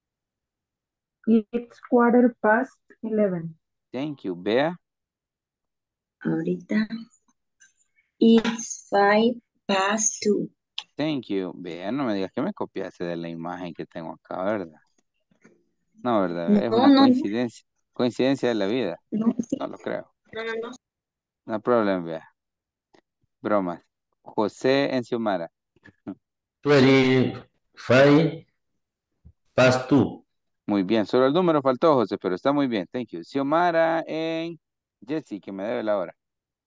R: It's quarter past eleven.
A: Thank you. Bea.
S: Ahorita. It's five past two.
A: Thank you. Bea, no me digas que me copiaste de la imagen que tengo acá, ¿verdad? No, ¿verdad? Es
S: No,
A: una
S: no, no.
A: coincidencia. Coincidencia de la vida.
S: No, sí.
A: No lo creo.
S: No, no, no.
A: No problem, Bea. Bromas. José en Xiomara.
K: twenty-five past two.
A: Muy bien. Solo el número faltó, José, pero está muy bien. Thank you. Xiomara en Jessie, que me debe la hora.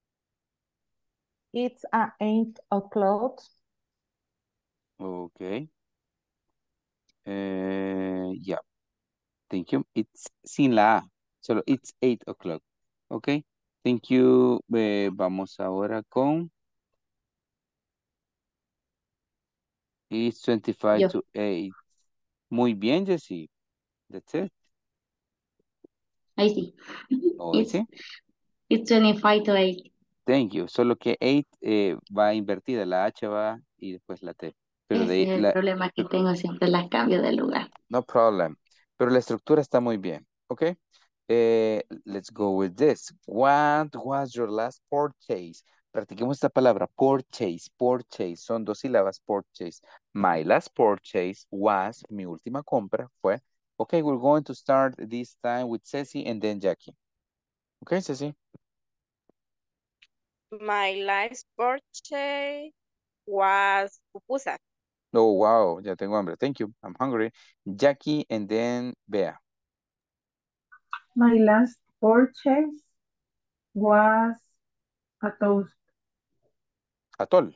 D: It's at eight o'clock.
A: Ok. Eh, yeah. Thank you. It's sin la A. Solo it's eight o'clock. Ok. Thank you. Eh, vamos ahora con. It's twenty-five
B: Yo.
A: to eight. Muy bien, Jessie. That's it.
B: Ahí sí.
A: Hoy
B: It's,
A: sí.
B: it's twenty-five to eight.
A: Thank you. Solo que eight eh, va invertida. La H va y después la T. Pero
B: Ese
A: de
B: es el
A: la,
B: problema que tengo, siempre las cambio de lugar.
A: no problem. Pero la estructura está muy bien. Ok. Eh, let's go with this. What was your last purchase? Practiquemos esta palabra. Purchase. Purchase. Son dos sílabas. Purchase. My last purchase was. Mi última compra fue. Okay, we're going to start this time with Ceci and then Jackie. Okay, Ceci.
C: My last purchase was pupusas.
A: Oh, wow. Ya tengo hambre. Thank you. I'm hungry. Jackie and then Bea.
R: My last purchase was a toast.
A: Atol.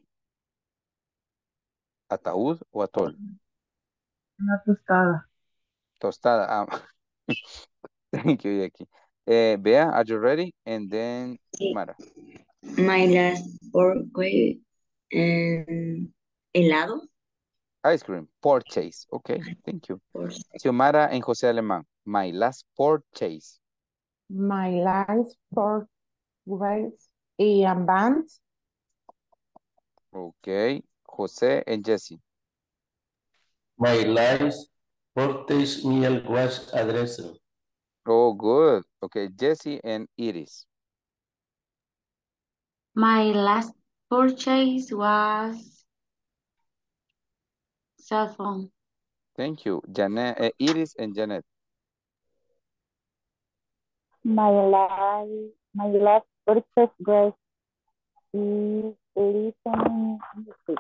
A: ¿Ataúd o atol?
R: Una tostada.
A: Tostada. Ah. Thank you, Jackie. Eh, Bea, are you ready? And then Mara.
S: My last purchase. Um, helado.
A: Ice cream. Purchase. Okay, thank you. Xiomara and José Alemán. My last purchase.
D: My last purchase y a band.
A: Okay. José and Jessie.
K: My last purchase meal was a dresser.
A: Oh, good. Okay, Jessie and Iris.
B: My last purchase was cell phone.
A: Thank you. Janet, eh, Iris and Janet.
P: My last, my last purchase was is listening music.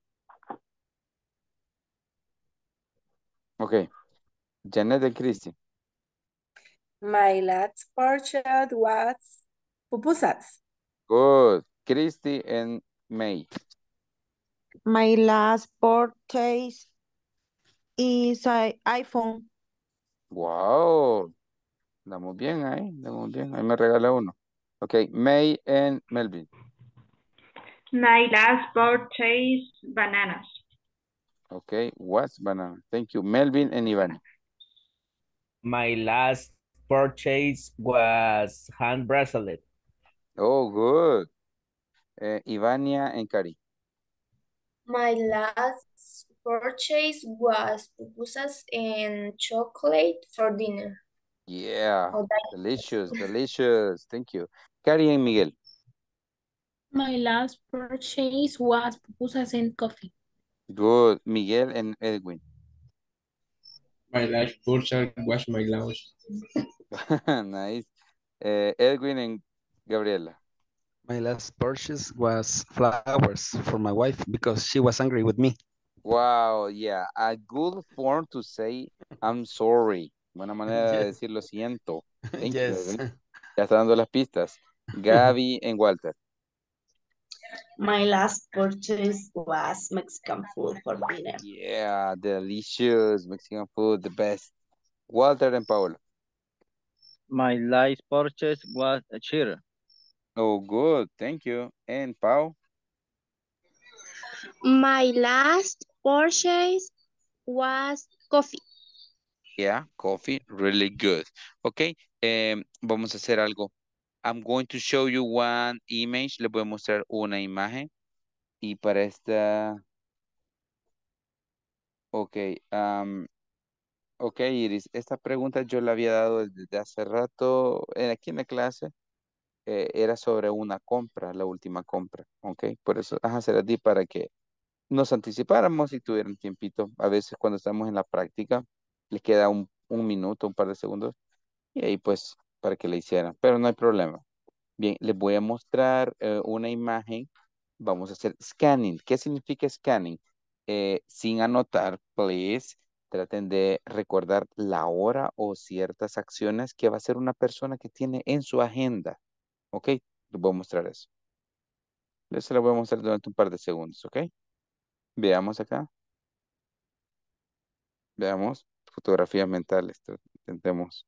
A: Okay. Janet and Christy.
Q: My last purchase was pupusas.
A: Good. Christy and May.
D: My last purchase is an iPhone.
A: Wow. Estamos bien ahí, estamos bien. Ahí me regala uno. Okay, May and Melvin.
M: My last purchase, bananas.
A: Okay, what's banana? Thank you. Melvin and Ivan.
E: My last purchase was hand bracelet.
A: Oh, good. Uh, Ivania and Kari.
T: My last purchase was pupusas and chocolate for dinner.
A: Yeah,
T: Oh, that-
A: delicious, delicious. Thank you. Kari and Miguel.
H: My last purchase was pupusas and coffee.
A: Good. Miguel and Edwin.
I: My last purchase was my lunch.
A: Nice. Uh, Edwin and Gabriela.
O: My last purchase was flowers for my wife because she was angry with me.
A: Wow, yeah. A good form to say I'm sorry. Buena manera de
O: Yes.
A: decir lo siento. Thank you,
O: Yes.
A: Edwin. Ya está dando las pistas. Gaby and Walter.
F: My last purchase was Mexican food for dinner.
A: Yeah, delicious Mexican food, the best. Walter and Paolo.
U: My last purchase was a chair.
A: Oh, good. Thank you. And Pau.
L: My last purchase was coffee.
A: Yeah, coffee, really good. Okay, em, vamos a hacer algo. I'm going to show you one image. Les voy a mostrar una imagen. Y para esta... Ok, um, ok, Iris. Esta pregunta yo la había dado desde hace rato eh, aquí en la clase. Eh, era sobre una compra, la última compra. Ok, por eso, ajá, se las di para que nos anticipáramos y tuvieran tiempito. A veces cuando estamos en la práctica, les queda un, un minuto, un par de segundos. Y ahí pues para que le hicieran, pero no hay problema. Bien, les voy a mostrar eh, una imagen. Vamos a hacer scanning. ¿Qué significa scanning? Eh, sin anotar, please, traten de recordar la hora o ciertas acciones que va a hacer una persona que tiene en su agenda. ¿Ok? Les voy a mostrar eso. Yo se lo voy a mostrar durante un par de segundos, ¿ok? Veamos acá. Veamos. Fotografías mentales. Intentemos.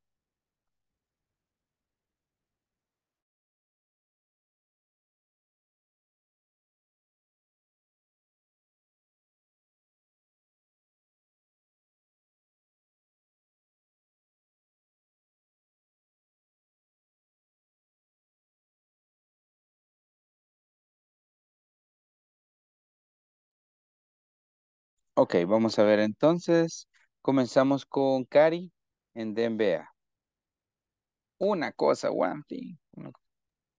A: Ok, vamos a ver entonces. Comenzamos con Cari en then Bea. Una cosa, one thing. Una co-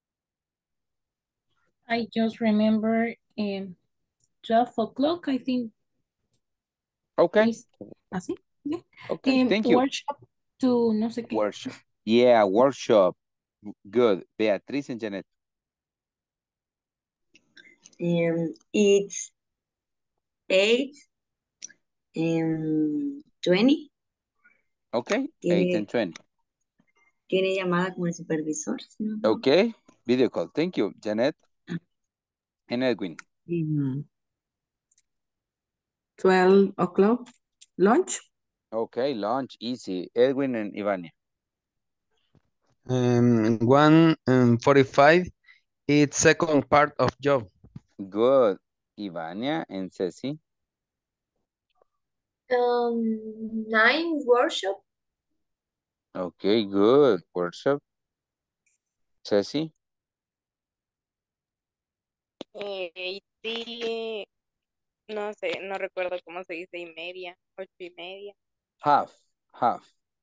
H: I just remember um, twelve o'clock, I think
A: Ok,
H: is así. Yeah.
A: ok,
H: Um,
A: thank you.
H: workshop to no sé qué.
A: Workshop. Yeah, workshop. Good. Beatriz and Janet.
S: Um, it's eight and twenty.
A: Ok, eight
S: Tiene,
A: and twenty.
S: tiene llamada con el supervisor. ¿Sí? ¿No?
A: Ok, video call. Thank you, Janet and Edwin.
Q: Mm, twelve o'clock, lunch.
A: Ok, lunch, easy. Edwin and Ivania.
O: Um, one um, forty-five, it's second part of job.
A: Good. Ivania and Ceci.
T: Um, nine workshop.
A: Ok, good. Workshop. Ceci.
C: Eh, eighty, no sé, no recuerdo cómo se dice, y media, ocho y media.
A: Half, half.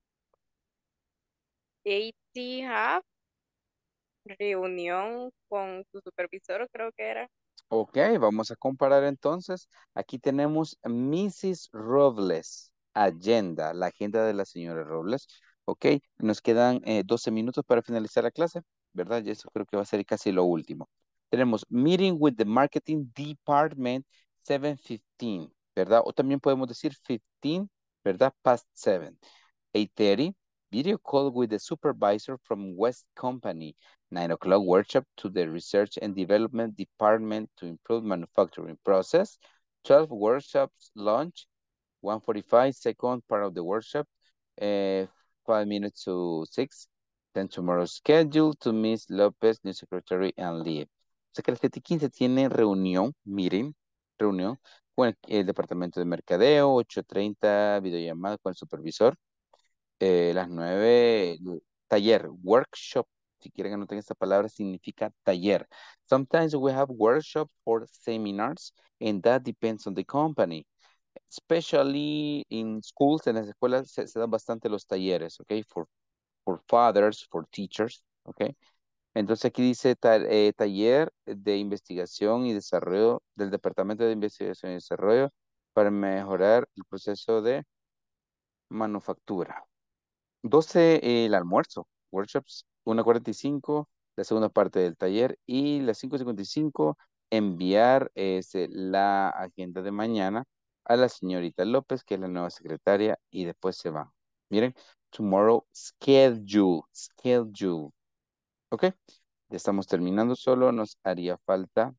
C: eighty half, reunión con su supervisor, creo que era.
A: Ok, vamos a comparar entonces. Aquí tenemos missus Robles, agenda, la agenda de la señora Robles. Ok, nos quedan eh, doce minutos para finalizar la clase, ¿verdad? Y eso creo que va a ser casi lo último. Tenemos meeting with the marketing department seven fifteen, ¿verdad? O también podemos decir fifteen, ¿verdad? Past seven. eight thirty, video call with the supervisor from West Company. nine o'clock workshop to the research and development department to improve manufacturing process. twelve workshops launch. one forty-five, second part of the workshop. Uh, five minutes to six. Then tomorrow's schedule to Miss Lopez, new secretary, and leave. O sea que las siete y quince tienen reunión, miren, reunión con el, el departamento de mercadeo, ocho treinta, videollamada con el supervisor. Eh, las nueve, taller, workshop, si quieren anotar esta palabra, significa taller. Sometimes we have workshops or seminars, and that depends on the company. Especially in schools, en las escuelas se, se dan bastante los talleres, ok, for, for fathers, for teachers, ok. Entonces aquí dice ta, eh, taller de investigación y desarrollo del Departamento de Investigación y Desarrollo para mejorar el proceso de manufactura. doce, eh, el almuerzo, workshops, una cuarenta y cinco, la segunda parte del taller, y las cinco cincuenta y cinco, enviar este, la agenda de mañana a la señorita López, que es la nueva secretaria, y después se va. Miren, tomorrow schedule, schedule. Ok, ya estamos terminando, solo nos haría falta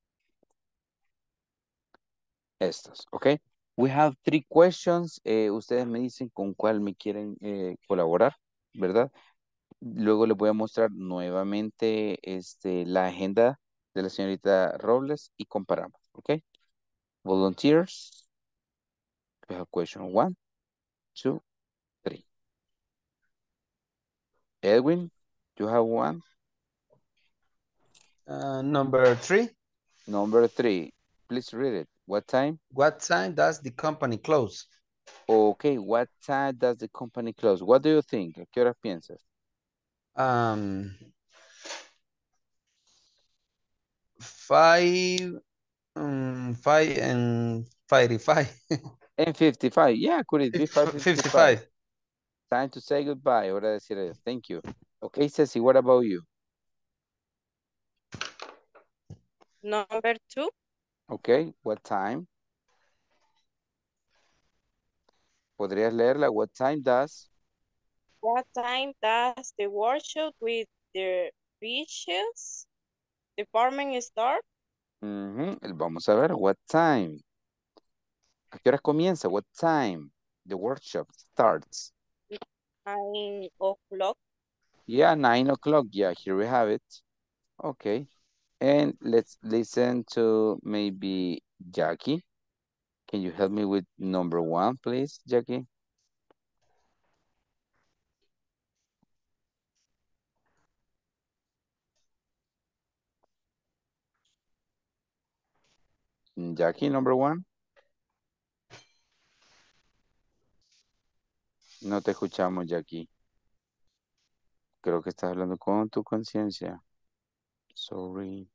A: estos, ok. We have three questions. Eh, ustedes me dicen con cuál me quieren eh, colaborar, ¿verdad? Luego les voy a mostrar nuevamente este, la agenda de la señorita Robles y comparamos, ¿ok? Volunteers. We have question one, two, three. Edwin, you have one?
O: Uh, number three.
A: Number three. Please read it. What time?
O: What time does the company close?
A: Okay, what time does the company close? What do you think? ¿A qué hora piensas?
O: Um, five, um, five and fifty-five.
A: And fifty-five. Yeah, could it be five fifty-five?
O: fifty-five.
A: Time to say goodbye. Hora de decir adiós. Thank you. Okay, Ceci, what about you?
C: Number two.
A: Okay, what time? ¿Podrías leerla? What time does?
C: What time does the workshop with the research department start?
A: Uh-huh. Vamos a ver, what time? ¿A qué hora comienza? What time? The workshop starts.
C: Nine o'clock.
A: Yeah, nine o'clock. Yeah, here we have it. Okay. And let's listen to maybe Jackie. Can you help me with number one, please, Jackie? Jackie, number one. No te escuchamos, Jackie. Creo que estás hablando con tu conciencia. Sorry.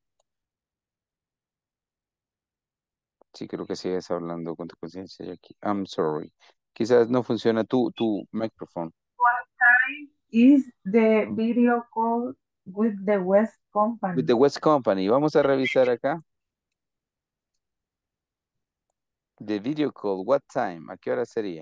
A: Sí, creo que sigues hablando con tu conciencia, Jackie. I'm sorry. Quizás no funciona tu, tu micrófono.
R: What time is the video call with the West Company?
A: With the West Company. Vamos a revisar acá. The video call, what time? ¿A qué hora sería?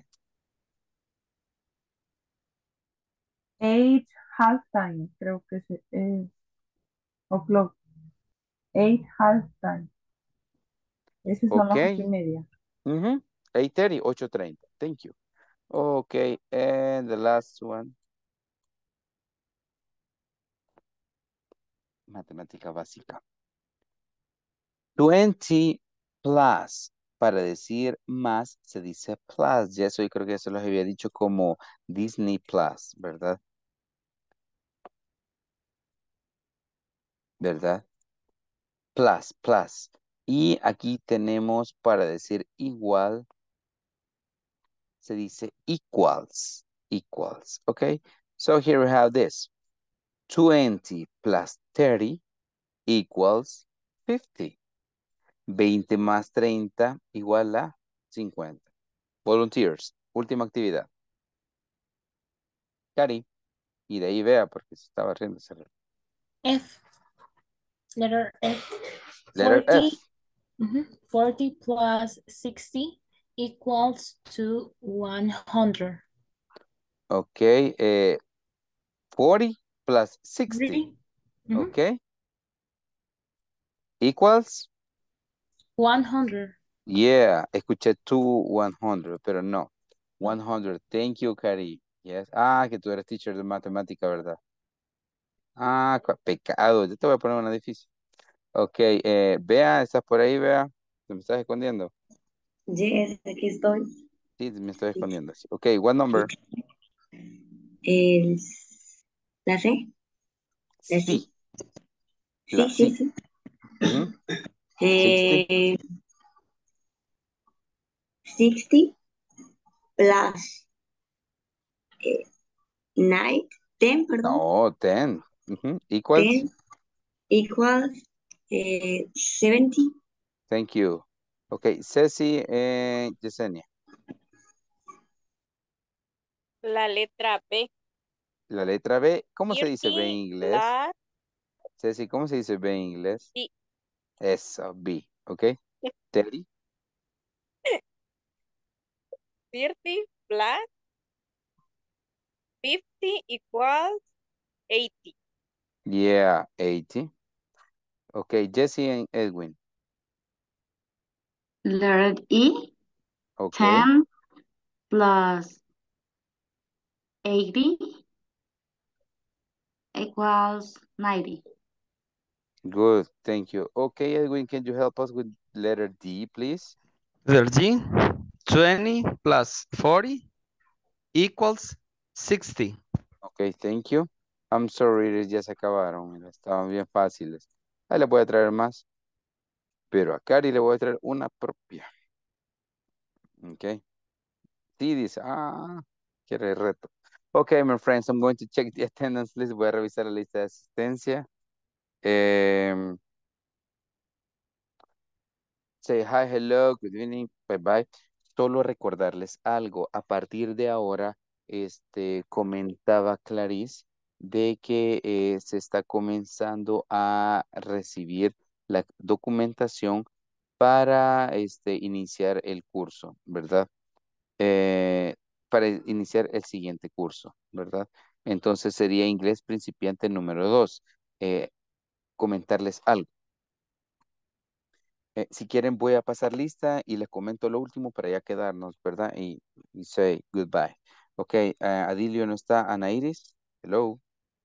R: Eight half time, creo que es, es o'clock. Eight half time. Esas son las ocho y
A: Ok.
R: media.
A: Mm-hmm. eight thirty, ocho treinta. Thank you. Okay, and the last one. Matemática básica. twenty plus. Para decir más se dice plus. Ya eso yo creo que eso los había dicho como Disney Plus, ¿verdad? ¿Verdad? Plus, plus. Y aquí tenemos para decir igual, se dice equals, equals, okay? So here we have this. twenty plus thirty equals fifty. veinte más treinta igual a cincuenta. Volunteers, última actividad. Cari, y de ahí vea porque se estaba riendo.
J: F.
G: Letter F.
A: Letter
G: forty,
A: F.
G: mhm, forty plus sixty equals to one hundred.
A: Okay. eh, forty plus sixty.
G: Mhm.
A: Okay. Equals.
G: one hundred.
A: Yeah. Escuché two one hundred, pero no. one hundred. Thank you, Cari. Yes. Ah, que tú eres teacher de matemática, ¿verdad? Ah, cua- pecado. Yo te voy a poner una difícil. Ok. Eh, Bea, ¿estás por ahí, Bea? ¿Te me estás escondiendo?
S: Yes, aquí estoy.
A: Sí, me estoy escondiendo. Sí. Ok, what number?
S: El, ¿la C? ¿La
A: Sí.
S: sí?
A: La
S: Sí, sí,
A: sí.
S: sí.
A: Ujú. sixty.
S: Eh, sixty plus eh, nine, ten, perdón.
A: No, ten. Ujú. Equals.
S: ten equals eh, seventy.
A: Thank you. Ok, Ceci and Yesenia.
C: La letra B.
A: La letra B. ¿Cómo se dice B en
C: thirty
A: inglés?
C: plus
A: Ceci, ¿cómo se dice B en inglés?
C: D.
A: Eso, B. Ok. thirty.
C: thirty plus fifty equals eighty.
A: Yeah, eighty. Ok, Jesse and Edwin.
B: Letter E.
A: Ok.
B: ten plus eighty equals ninety.
A: Good, thank you. Okay, Edwin, can you help us with letter D, please?
O: Letter D, twenty plus forty equals sixty.
A: Ok, thank you. I'm sorry, ya se acabaron. Mira, estaban bien fáciles. Ahí le voy a traer más. Pero a Cari le voy a traer una propia. Ok. Sí, dice. Ah, quiere el reto. Ok, my friends, I'm going to check the attendance list. Voy a revisar la lista de asistencia. Em, say hi, hello, good evening, bye bye. Solo recordarles algo. A partir de ahora, este, comentaba Clarice de que eh, se está comenzando a recibir la documentación para este, iniciar el curso, ¿verdad? Eh, para iniciar el siguiente curso, ¿verdad? Entonces sería inglés principiante número dos. Eh, comentarles algo. Eh, si quieren voy a pasar lista y les comento lo último para ya quedarnos, ¿verdad? Y, y say goodbye. Ok, eh, Adilio no está. Ana Iris, hello.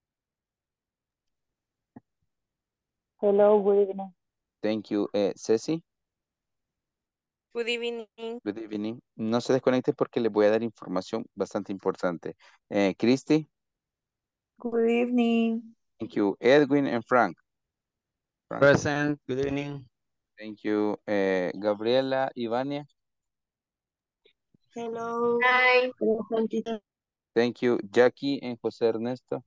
P: Hello, good evening.
A: Thank you. Eh, Ceci,
C: Good evening.
A: good evening. No se desconecte porque les voy a dar información bastante importante. Eh, Christy,
R: Good evening.
A: thank you. Edwin and Frank. Frank,
O: Present, good evening.
A: thank you. Eh, Gabriela, Ivania,
F: Hello.
T: Hi.
F: Present teacher.
A: thank you. Jackie and José Ernesto.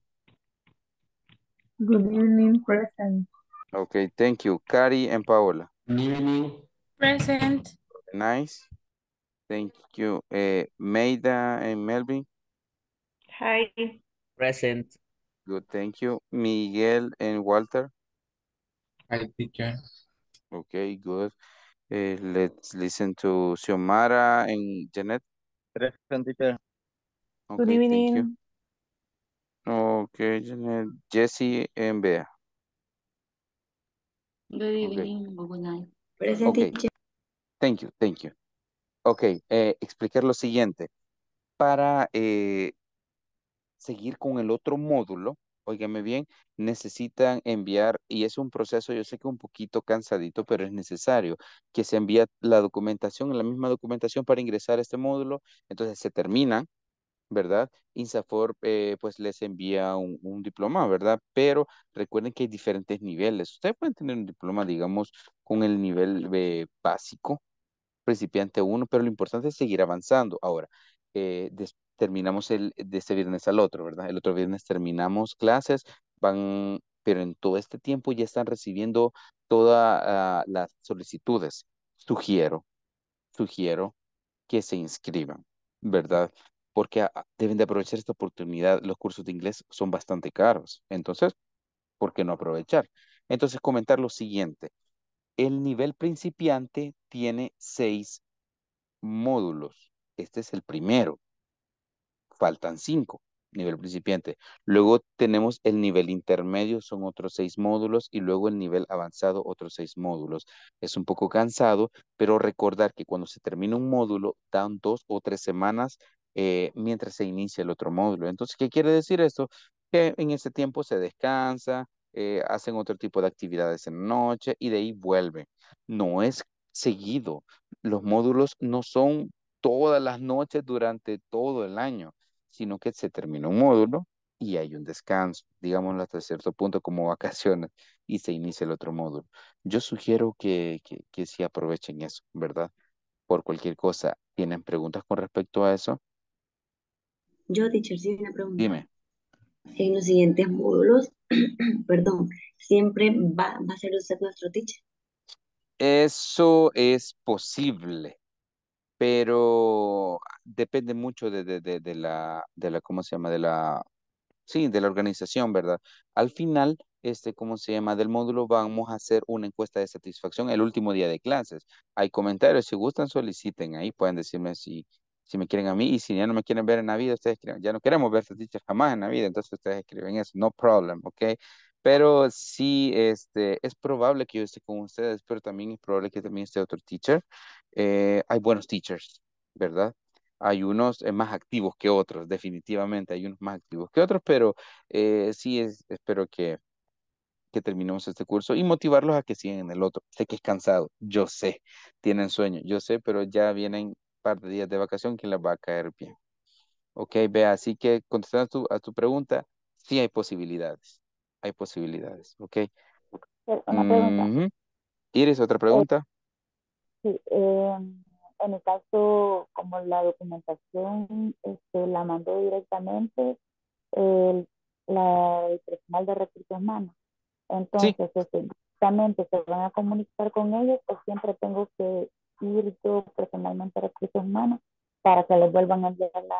R: Good evening, present.
A: Okay, thank you. Cari and Paola.
K: Good evening.
G: Present.
A: Nice. Thank you. Eh, Meida and Melvin.
M: Hi.
E: Present.
A: Good, thank you. Miguel and Walter.
I: Hi, teacher.
A: Okay, good. Eh, let's listen to Xiomara and Janet.
U: Present teacher.
R: Good
A: Okay, thank you.
R: evening.
A: Okay, Janet. Jesse and Bea.
B: Good
A: Okay.
B: evening, good night.
S: Present
A: Okay,
S: teacher.
A: thank you, thank you. Okay, eh, explicar lo siguiente. Para eh, seguir con el otro módulo, óigame bien, necesitan enviar, y es un proceso, yo sé que un poquito cansadito, pero es necesario que se envíe la documentación, la misma documentación para ingresar a este módulo, entonces se terminan, ¿verdad? INSAFORP eh, pues les envía un, un diploma, ¿verdad? Pero recuerden que hay diferentes niveles. Ustedes pueden tener un diploma, digamos, con el nivel eh, básico, principiante uno, pero lo importante es seguir avanzando. Ahora, eh, des- terminamos el, de este viernes al otro, ¿verdad? El otro viernes terminamos clases, van, pero en todo este tiempo ya están recibiendo todas ah, las solicitudes. Sugiero, sugiero que se inscriban, ¿verdad? Porque ah, deben de aprovechar esta oportunidad. Los cursos de inglés son bastante caros. Entonces, ¿por qué no aprovechar? Entonces, comentar lo siguiente. El nivel principiante tiene seis módulos. Este es el primero. Faltan cinco, nivel principiante. Luego tenemos el nivel intermedio, son otros seis módulos, y luego el nivel avanzado, otros seis módulos. Es un poco cansado, pero recordar que cuando se termina un módulo, dan dos o tres semanas eh, mientras se inicia el otro módulo. Entonces, ¿qué quiere decir esto? Que en ese tiempo se descansa, eh, hacen otro tipo de actividades en la noche y de ahí vuelven. No es seguido. Los módulos no son todas las noches durante todo el año, sino que se termina un módulo y hay un descanso, digámoslo hasta cierto punto como vacaciones, y se inicia el otro módulo. Yo sugiero que, que, que sí aprovechen eso, ¿verdad? Por cualquier cosa, ¿tienen preguntas con respecto a eso?
S: Yo, teacher, sí, una pregunta.
A: Dime.
S: En los siguientes módulos, perdón, siempre va, va a ser usted nuestro teacher.
A: Eso es posible, pero depende mucho de, de, de, de la, de la, ¿cómo se llama? De la Sí, de la organización, ¿verdad? Al final, este, ¿cómo se llama? Del módulo vamos a hacer una encuesta de satisfacción el último día de clases. Hay comentarios, si gustan, soliciten ahí, pueden decirme si, si me quieren a mí y si ya no me quieren ver en la vida, ustedes escriben, ya no queremos ver a teacher jamás en la vida, entonces ustedes escriben eso, no problem, ¿ok? Pero sí, este, es probable que yo esté con ustedes, pero también es probable que también esté otro teacher. Eh, hay buenos teachers, ¿verdad? Hay unos eh, más activos que otros, definitivamente hay unos más activos que otros, pero eh, sí es, espero que, que terminemos este curso y motivarlos a que sigan en el otro. Sé que es cansado, yo sé, tienen sueño, yo sé, pero ya vienen un par de días de vacación que les va a caer bien. Ok, vea, así que contestando a tu, a tu pregunta, sí hay posibilidades, hay posibilidades, ok.
P: Pero una pregunta.
A: Ujú. Iris, otra
P: Eh,
A: pregunta.
P: sí, eh, en mi caso, como la documentación este, la mandó directamente el, la, el personal de recursos humanos.
A: Sí,
P: Entonces, este, directamente se van a comunicar con ellos o siempre tengo que ir yo personalmente a recursos humanos para que les vuelvan a enviar la,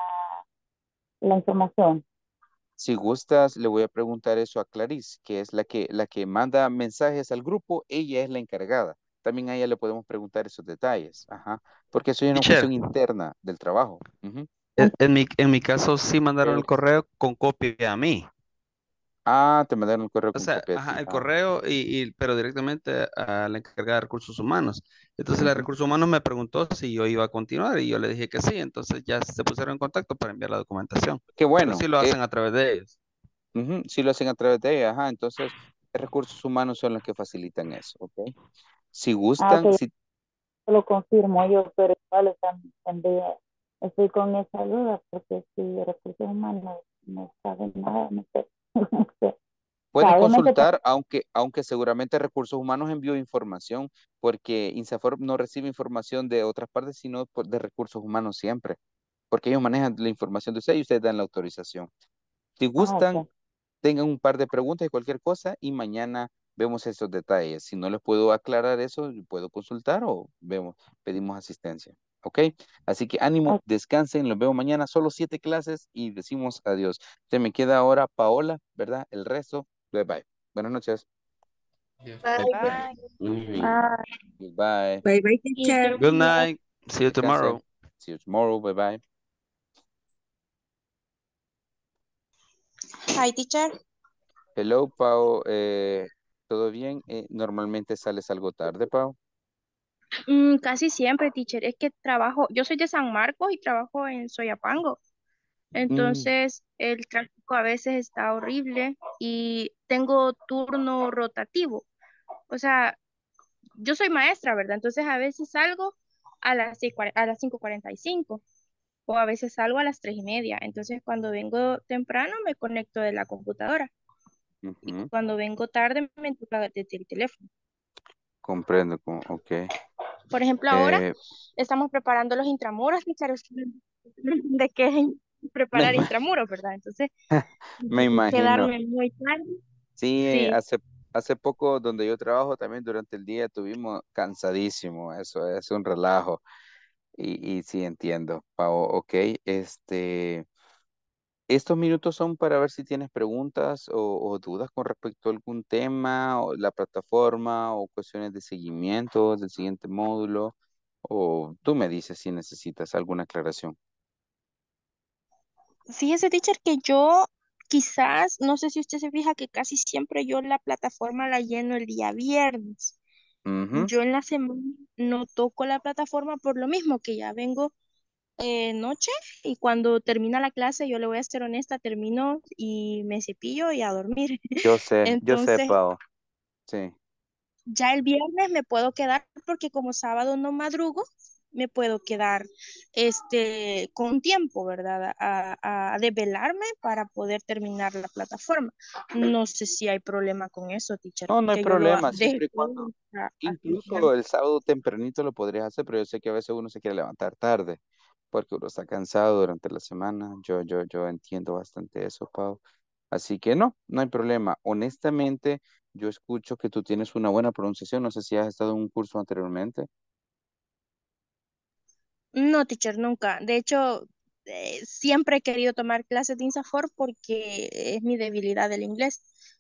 P: la información.
A: si gustas, le voy a preguntar eso a Clarice, que es la que, la que manda mensajes al grupo. Ella es la encargada. También a ella le podemos preguntar esos detalles. Ajá. Porque eso es una
O: Teacher,
A: cuestión interna del trabajo. Ujú.
O: en, en mi, en mi caso sí mandaron el
A: Eh,
O: correo con copia a mí.
A: ah, te mandaron un correo
O: O
A: con
O: sea,
A: copia a
O: ajá,
A: ti.
O: el
A: Ah,
O: correo, y, y- pero directamente a la encargada de recursos humanos. Entonces la de
A: ujú.
O: recursos humanos me preguntó si yo iba a continuar y yo le dije que sí. Entonces ya se pusieron en contacto para enviar la documentación.
A: Qué
O: Pero
A: bueno.
O: sí lo
A: Eh,
O: hacen a través de ellos.
A: ujú, sí lo hacen a través de ella. Ajá. Entonces, recursos humanos son los que facilitan eso. ¿Ok? Si
P: Ah,
A: gustan,
P: ok,
A: si
P: lo confirmo yo, pero igual están, también estoy con esa duda porque si recursos humanos no saben nada, no sé, no sé. O
A: pueden
P: sea, obviamente, pues,
A: consultar, aunque, aunque seguramente Recursos Humanos envió información, porque INSAFORP no recibe información de otras partes, sino por- de Recursos Humanos siempre, porque ellos manejan la información de ustedes y ustedes dan la autorización. Si
P: ah,
A: gustan,
P: ok.
A: tengan un par de preguntas y cualquier cosa y mañana vemos esos detalles. Si no les puedo aclarar eso, puedo consultar o vemos, pedimos asistencia. ¿Ok? Así que ánimo,
P: Ok.
A: descansen, los veo mañana, solo siete clases y decimos adiós. Se me queda ahora Paola, ¿verdad? El resto, bye bye. Buenas noches.
S: Bye, good
C: Bye.
K: Muy bien.
P: Ah,
A: Goodbye.
S: bye, bye,
B: Y
S: teacher.
O: Good
B: gracias.
O: night. See you
A: Descansen.
O: tomorrow.
A: See you tomorrow. Bye bye.
L: Hi, teacher.
A: Hello, Pau. Eh, ¿todo bien? Eh, normalmente sales algo tarde, Pau.
L: Mm, casi siempre, teacher. Es que trabajo, yo soy de San Marcos y trabajo en Soyapango.
A: Mm,
L: Entonces, el tráfico a veces está horrible y tengo turno rotativo. O sea, yo soy maestra, ¿verdad? Entonces, a veces salgo a las seis cuare- a las cinco cuarenta y cinco o a veces salgo a las tres y media. Entonces, cuando vengo temprano, me conecto de la computadora.
A: ujú,
L: Cuando vengo tarde, me toca desde el teléfono.
A: comprendo. co- Ok.
L: Por ejemplo, ahora
A: Eh,
L: estamos preparando los intramuros, teacher. ¿De qué es
A: me,
L: preparar
A: ima-
L: intramuros, verdad? Entonces,
A: me
L: tengo que
A: imagino.
L: quedarme muy tarde.
A: Sí, eh,
L: Sí.
A: hace, hace poco donde yo trabajo también durante el día tuvimos cansadísimo. Eso es un relajo. Y, y sí entiendo, Pau. Ok. Este. Estos minutos son para ver si tienes preguntas o, o dudas con respecto a algún tema, o la plataforma, o cuestiones de seguimiento del siguiente módulo, o tú me dices si necesitas alguna aclaración.
L: Fíjese, teacher, que yo quizás, no sé si usted se fija que casi siempre yo la plataforma la lleno el día viernes.
A: Ujú.
L: Yo en la semana no toco la plataforma por lo mismo que ya vengo eh, noche y cuando termina la clase, yo le voy a ser honesta, termino y me cepillo y a dormir.
A: Yo sé, yo sé,
L: Entonces,
A: Pau. Sí.
L: ya el viernes me puedo quedar porque como sábado no madrugo, me puedo quedar este con tiempo, ¿verdad? A, a desvelarme para poder terminar la plataforma. No sé si hay problema con eso, teacher,
A: No, no hay
L: que yo lo ha-
A: problema,
L: deje
A: siempre y
L: todo
A: cuando,
L: hasta, hasta el
A: incluso
L: final.
A: el sábado tempranito lo podrías hacer, pero yo sé que a veces uno se quiere levantar tarde, porque uno está cansado durante la semana. Yo, yo, yo entiendo bastante eso, Pau. Así que no, no hay problema. Honestamente, yo escucho que tú tienes una buena pronunciación. No sé si has estado en un curso anteriormente.
L: No, teacher, nunca. De hecho, eh, siempre he querido tomar clases de INSAFORP porque es mi debilidad del inglés.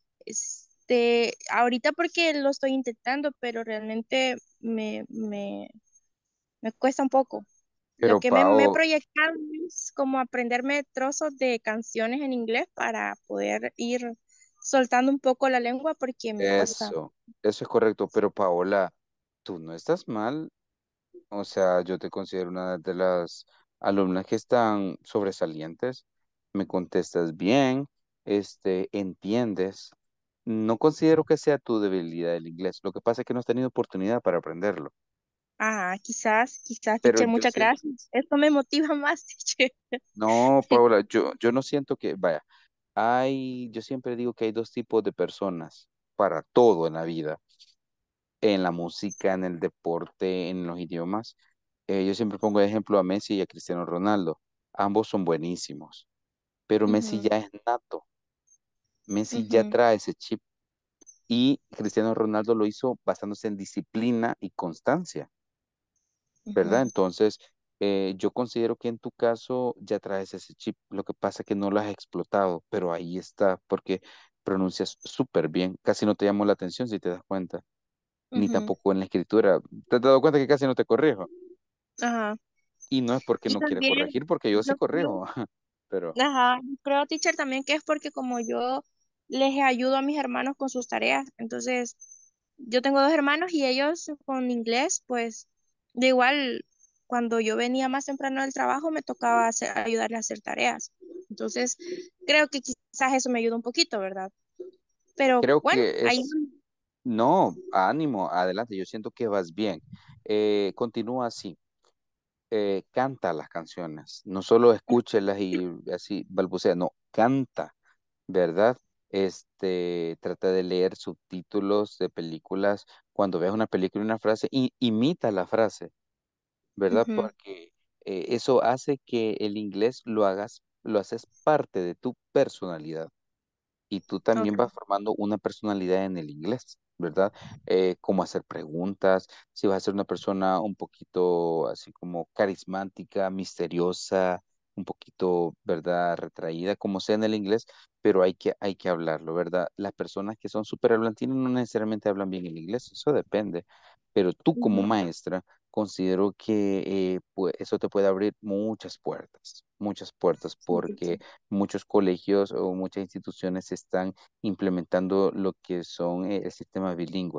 L: Este, ahorita porque lo estoy intentando, pero realmente me, me, me cuesta un poco. Lo
A: Pero
L: que me, me he
A: Pau,
L: proyectado es como aprenderme trozos de canciones en inglés para poder ir soltando un poco la lengua porque me cuesta.
A: eso, eso es correcto. Pero Paola, tú no estás mal. O sea, yo te considero una de las alumnas que están sobresalientes. Me contestas bien, este, entiendes. No considero que sea tu debilidad el inglés. Lo que pasa es que no has tenido oportunidad para aprenderlo.
L: Ah, quizás, quizás,
A: Pero
L: teacher,
A: yo
L: muchas
A: siento,
L: gracias. Esto me motiva más, teacher.
A: no, Paola, yo, yo no siento que, vaya, hay, yo siempre digo que hay dos tipos de personas para todo en la vida, en la música, en el deporte, en los idiomas. Eh, yo siempre pongo de ejemplo a Messi y a Cristiano Ronaldo. Ambos son buenísimos, pero Messi
L: Ujú,
A: ya es nato. Messi ya
L: ujú,
A: trae ese chip y Cristiano Ronaldo lo hizo basándose en disciplina y constancia, ¿verdad?
L: ujú.
A: Entonces, eh, yo considero que en tu caso ya traes ese chip. Lo que pasa es que no lo has explotado, pero ahí está, porque pronuncias súper bien. Casi no te llamó la atención si te das cuenta, ni
L: Ujú,
A: tampoco en la escritura. ¿Te has dado cuenta que casi no te corrijo?
L: ajá.
A: Y no es porque
L: Y
A: no quiera
L: también,
A: corregir, porque yo sí
L: yo creo,
A: corrijo, pero
L: ajá, yo creo, teacher, también que es porque como yo les ayudo a mis hermanos con sus tareas, entonces yo tengo dos hermanos y ellos con inglés, pues de igual, cuando yo venía más temprano del trabajo me tocaba hacer- ayudarles a hacer tareas. Entonces, creo que quizás eso me ayuda un poquito, ¿verdad? Pero
A: creo
L: bueno,
A: que
L: ahí,
A: es, no, ánimo, adelante, yo siento que vas bien. Eh, continúa así, eh, canta las canciones, no solo escúchelas y así balbucea, no, canta, ¿verdad? Este, trata de leer subtítulos de películas. Cuando veas una película y una frase, i- imita la frase, ¿verdad?
L: ujú,
A: Porque eh, eso hace que el inglés lo hagas, lo haces parte de tu personalidad. Y tú también
L: ok,
A: vas formando una personalidad en el inglés, ¿verdad? Eh, cómo hacer preguntas, si vas a ser una persona un poquito así como carismática, misteriosa, un poquito, ¿verdad? Retraída, como sea en el inglés, pero hay que, hay que hablarlo, ¿verdad? Las personas que son súper hablantinas no necesariamente hablan bien el inglés, eso depende, pero tú como
L: ujú,
A: maestra, considero que eh, pues, eso te puede abrir muchas puertas, muchas puertas,
L: sí,
A: porque
L: teacher,
A: muchos colegios o muchas instituciones están implementando lo que son eh, el sistema bilingüe,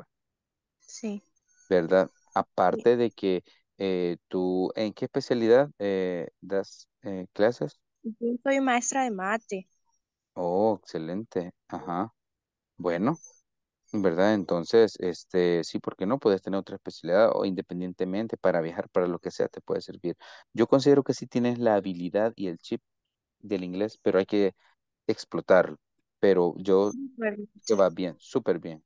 L: sí.
A: ¿verdad?
L: Sí.
A: Aparte de que eh, tú, ¿en qué especialidad eh, das eh, clases?
L: Yo soy maestra de mate.
A: Oh, excelente. Ajá. Bueno, ¿verdad? Entonces, este, sí, ¿por qué no? Puedes tener otra especialidad o independientemente para viajar, para lo que sea, te puede servir. Yo considero que sí tienes la habilidad y el chip del inglés, pero hay que explotarlo. Pero yo
L: De acuerdo,
A: que
L: teacher.
A: va bien, súper bien.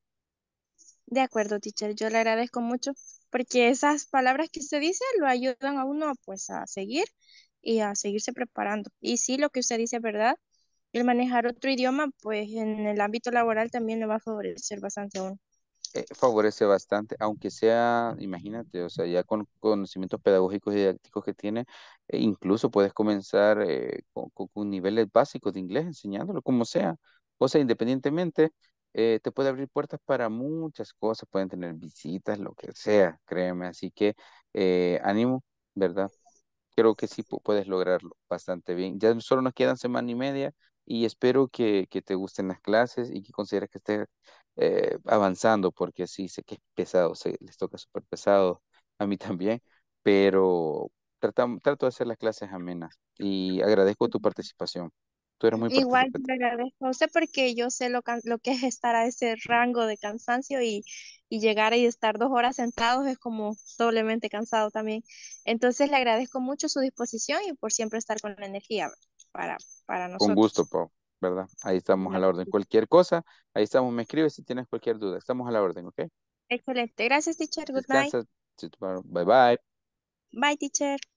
L: De acuerdo, teacher. Yo le agradezco mucho porque esas palabras que usted dice lo ayudan a uno pues a seguir y a seguirse preparando. Y sí, lo que usted dice es verdad. El manejar otro idioma pues en el ámbito laboral también le va a favorecer bastante a uno.
A: eh, favorece bastante, aunque sea, imagínate, o sea, ya con conocimientos pedagógicos y didácticos que tiene, eh, incluso puedes comenzar eh, con, con- con niveles básicos de inglés, enseñándolo como sea. O sea, independientemente, eh, te puede abrir puertas para muchas cosas, pueden tener visitas, lo que sea, créeme. Así que eh, ánimo, ¿verdad? Creo que sí pu- puedes lograrlo bastante bien. Ya solo nos quedan semana y media y espero que, que te gusten las clases y que consideres que estés eh, avanzando, porque sí, sé que es pesado, sé, les toca súper pesado, a mí también, pero tratam- trato de hacer las clases amenas y agradezco tu participación. Tú eres muy
L: Igual
A: participante.
L: le agradezco a usted porque yo sé lo, can- lo que es estar a ese rango de cansancio y, y llegar y estar dos horas sentados es como doblemente cansado también. Entonces le agradezco mucho su disposición y por siempre estar con la energía para, para
A: Con gusto,
L: nosotros.
A: Pau, ¿verdad? Ahí estamos a la
L: Bueno,
A: orden. Cualquier cosa, ahí estamos, me escribes si tienes cualquier duda. Estamos a la orden, ¿ok?
L: excelente. Gracias, teacher. Good night.
A: Descansa. Bye bye.
L: Bye, teacher.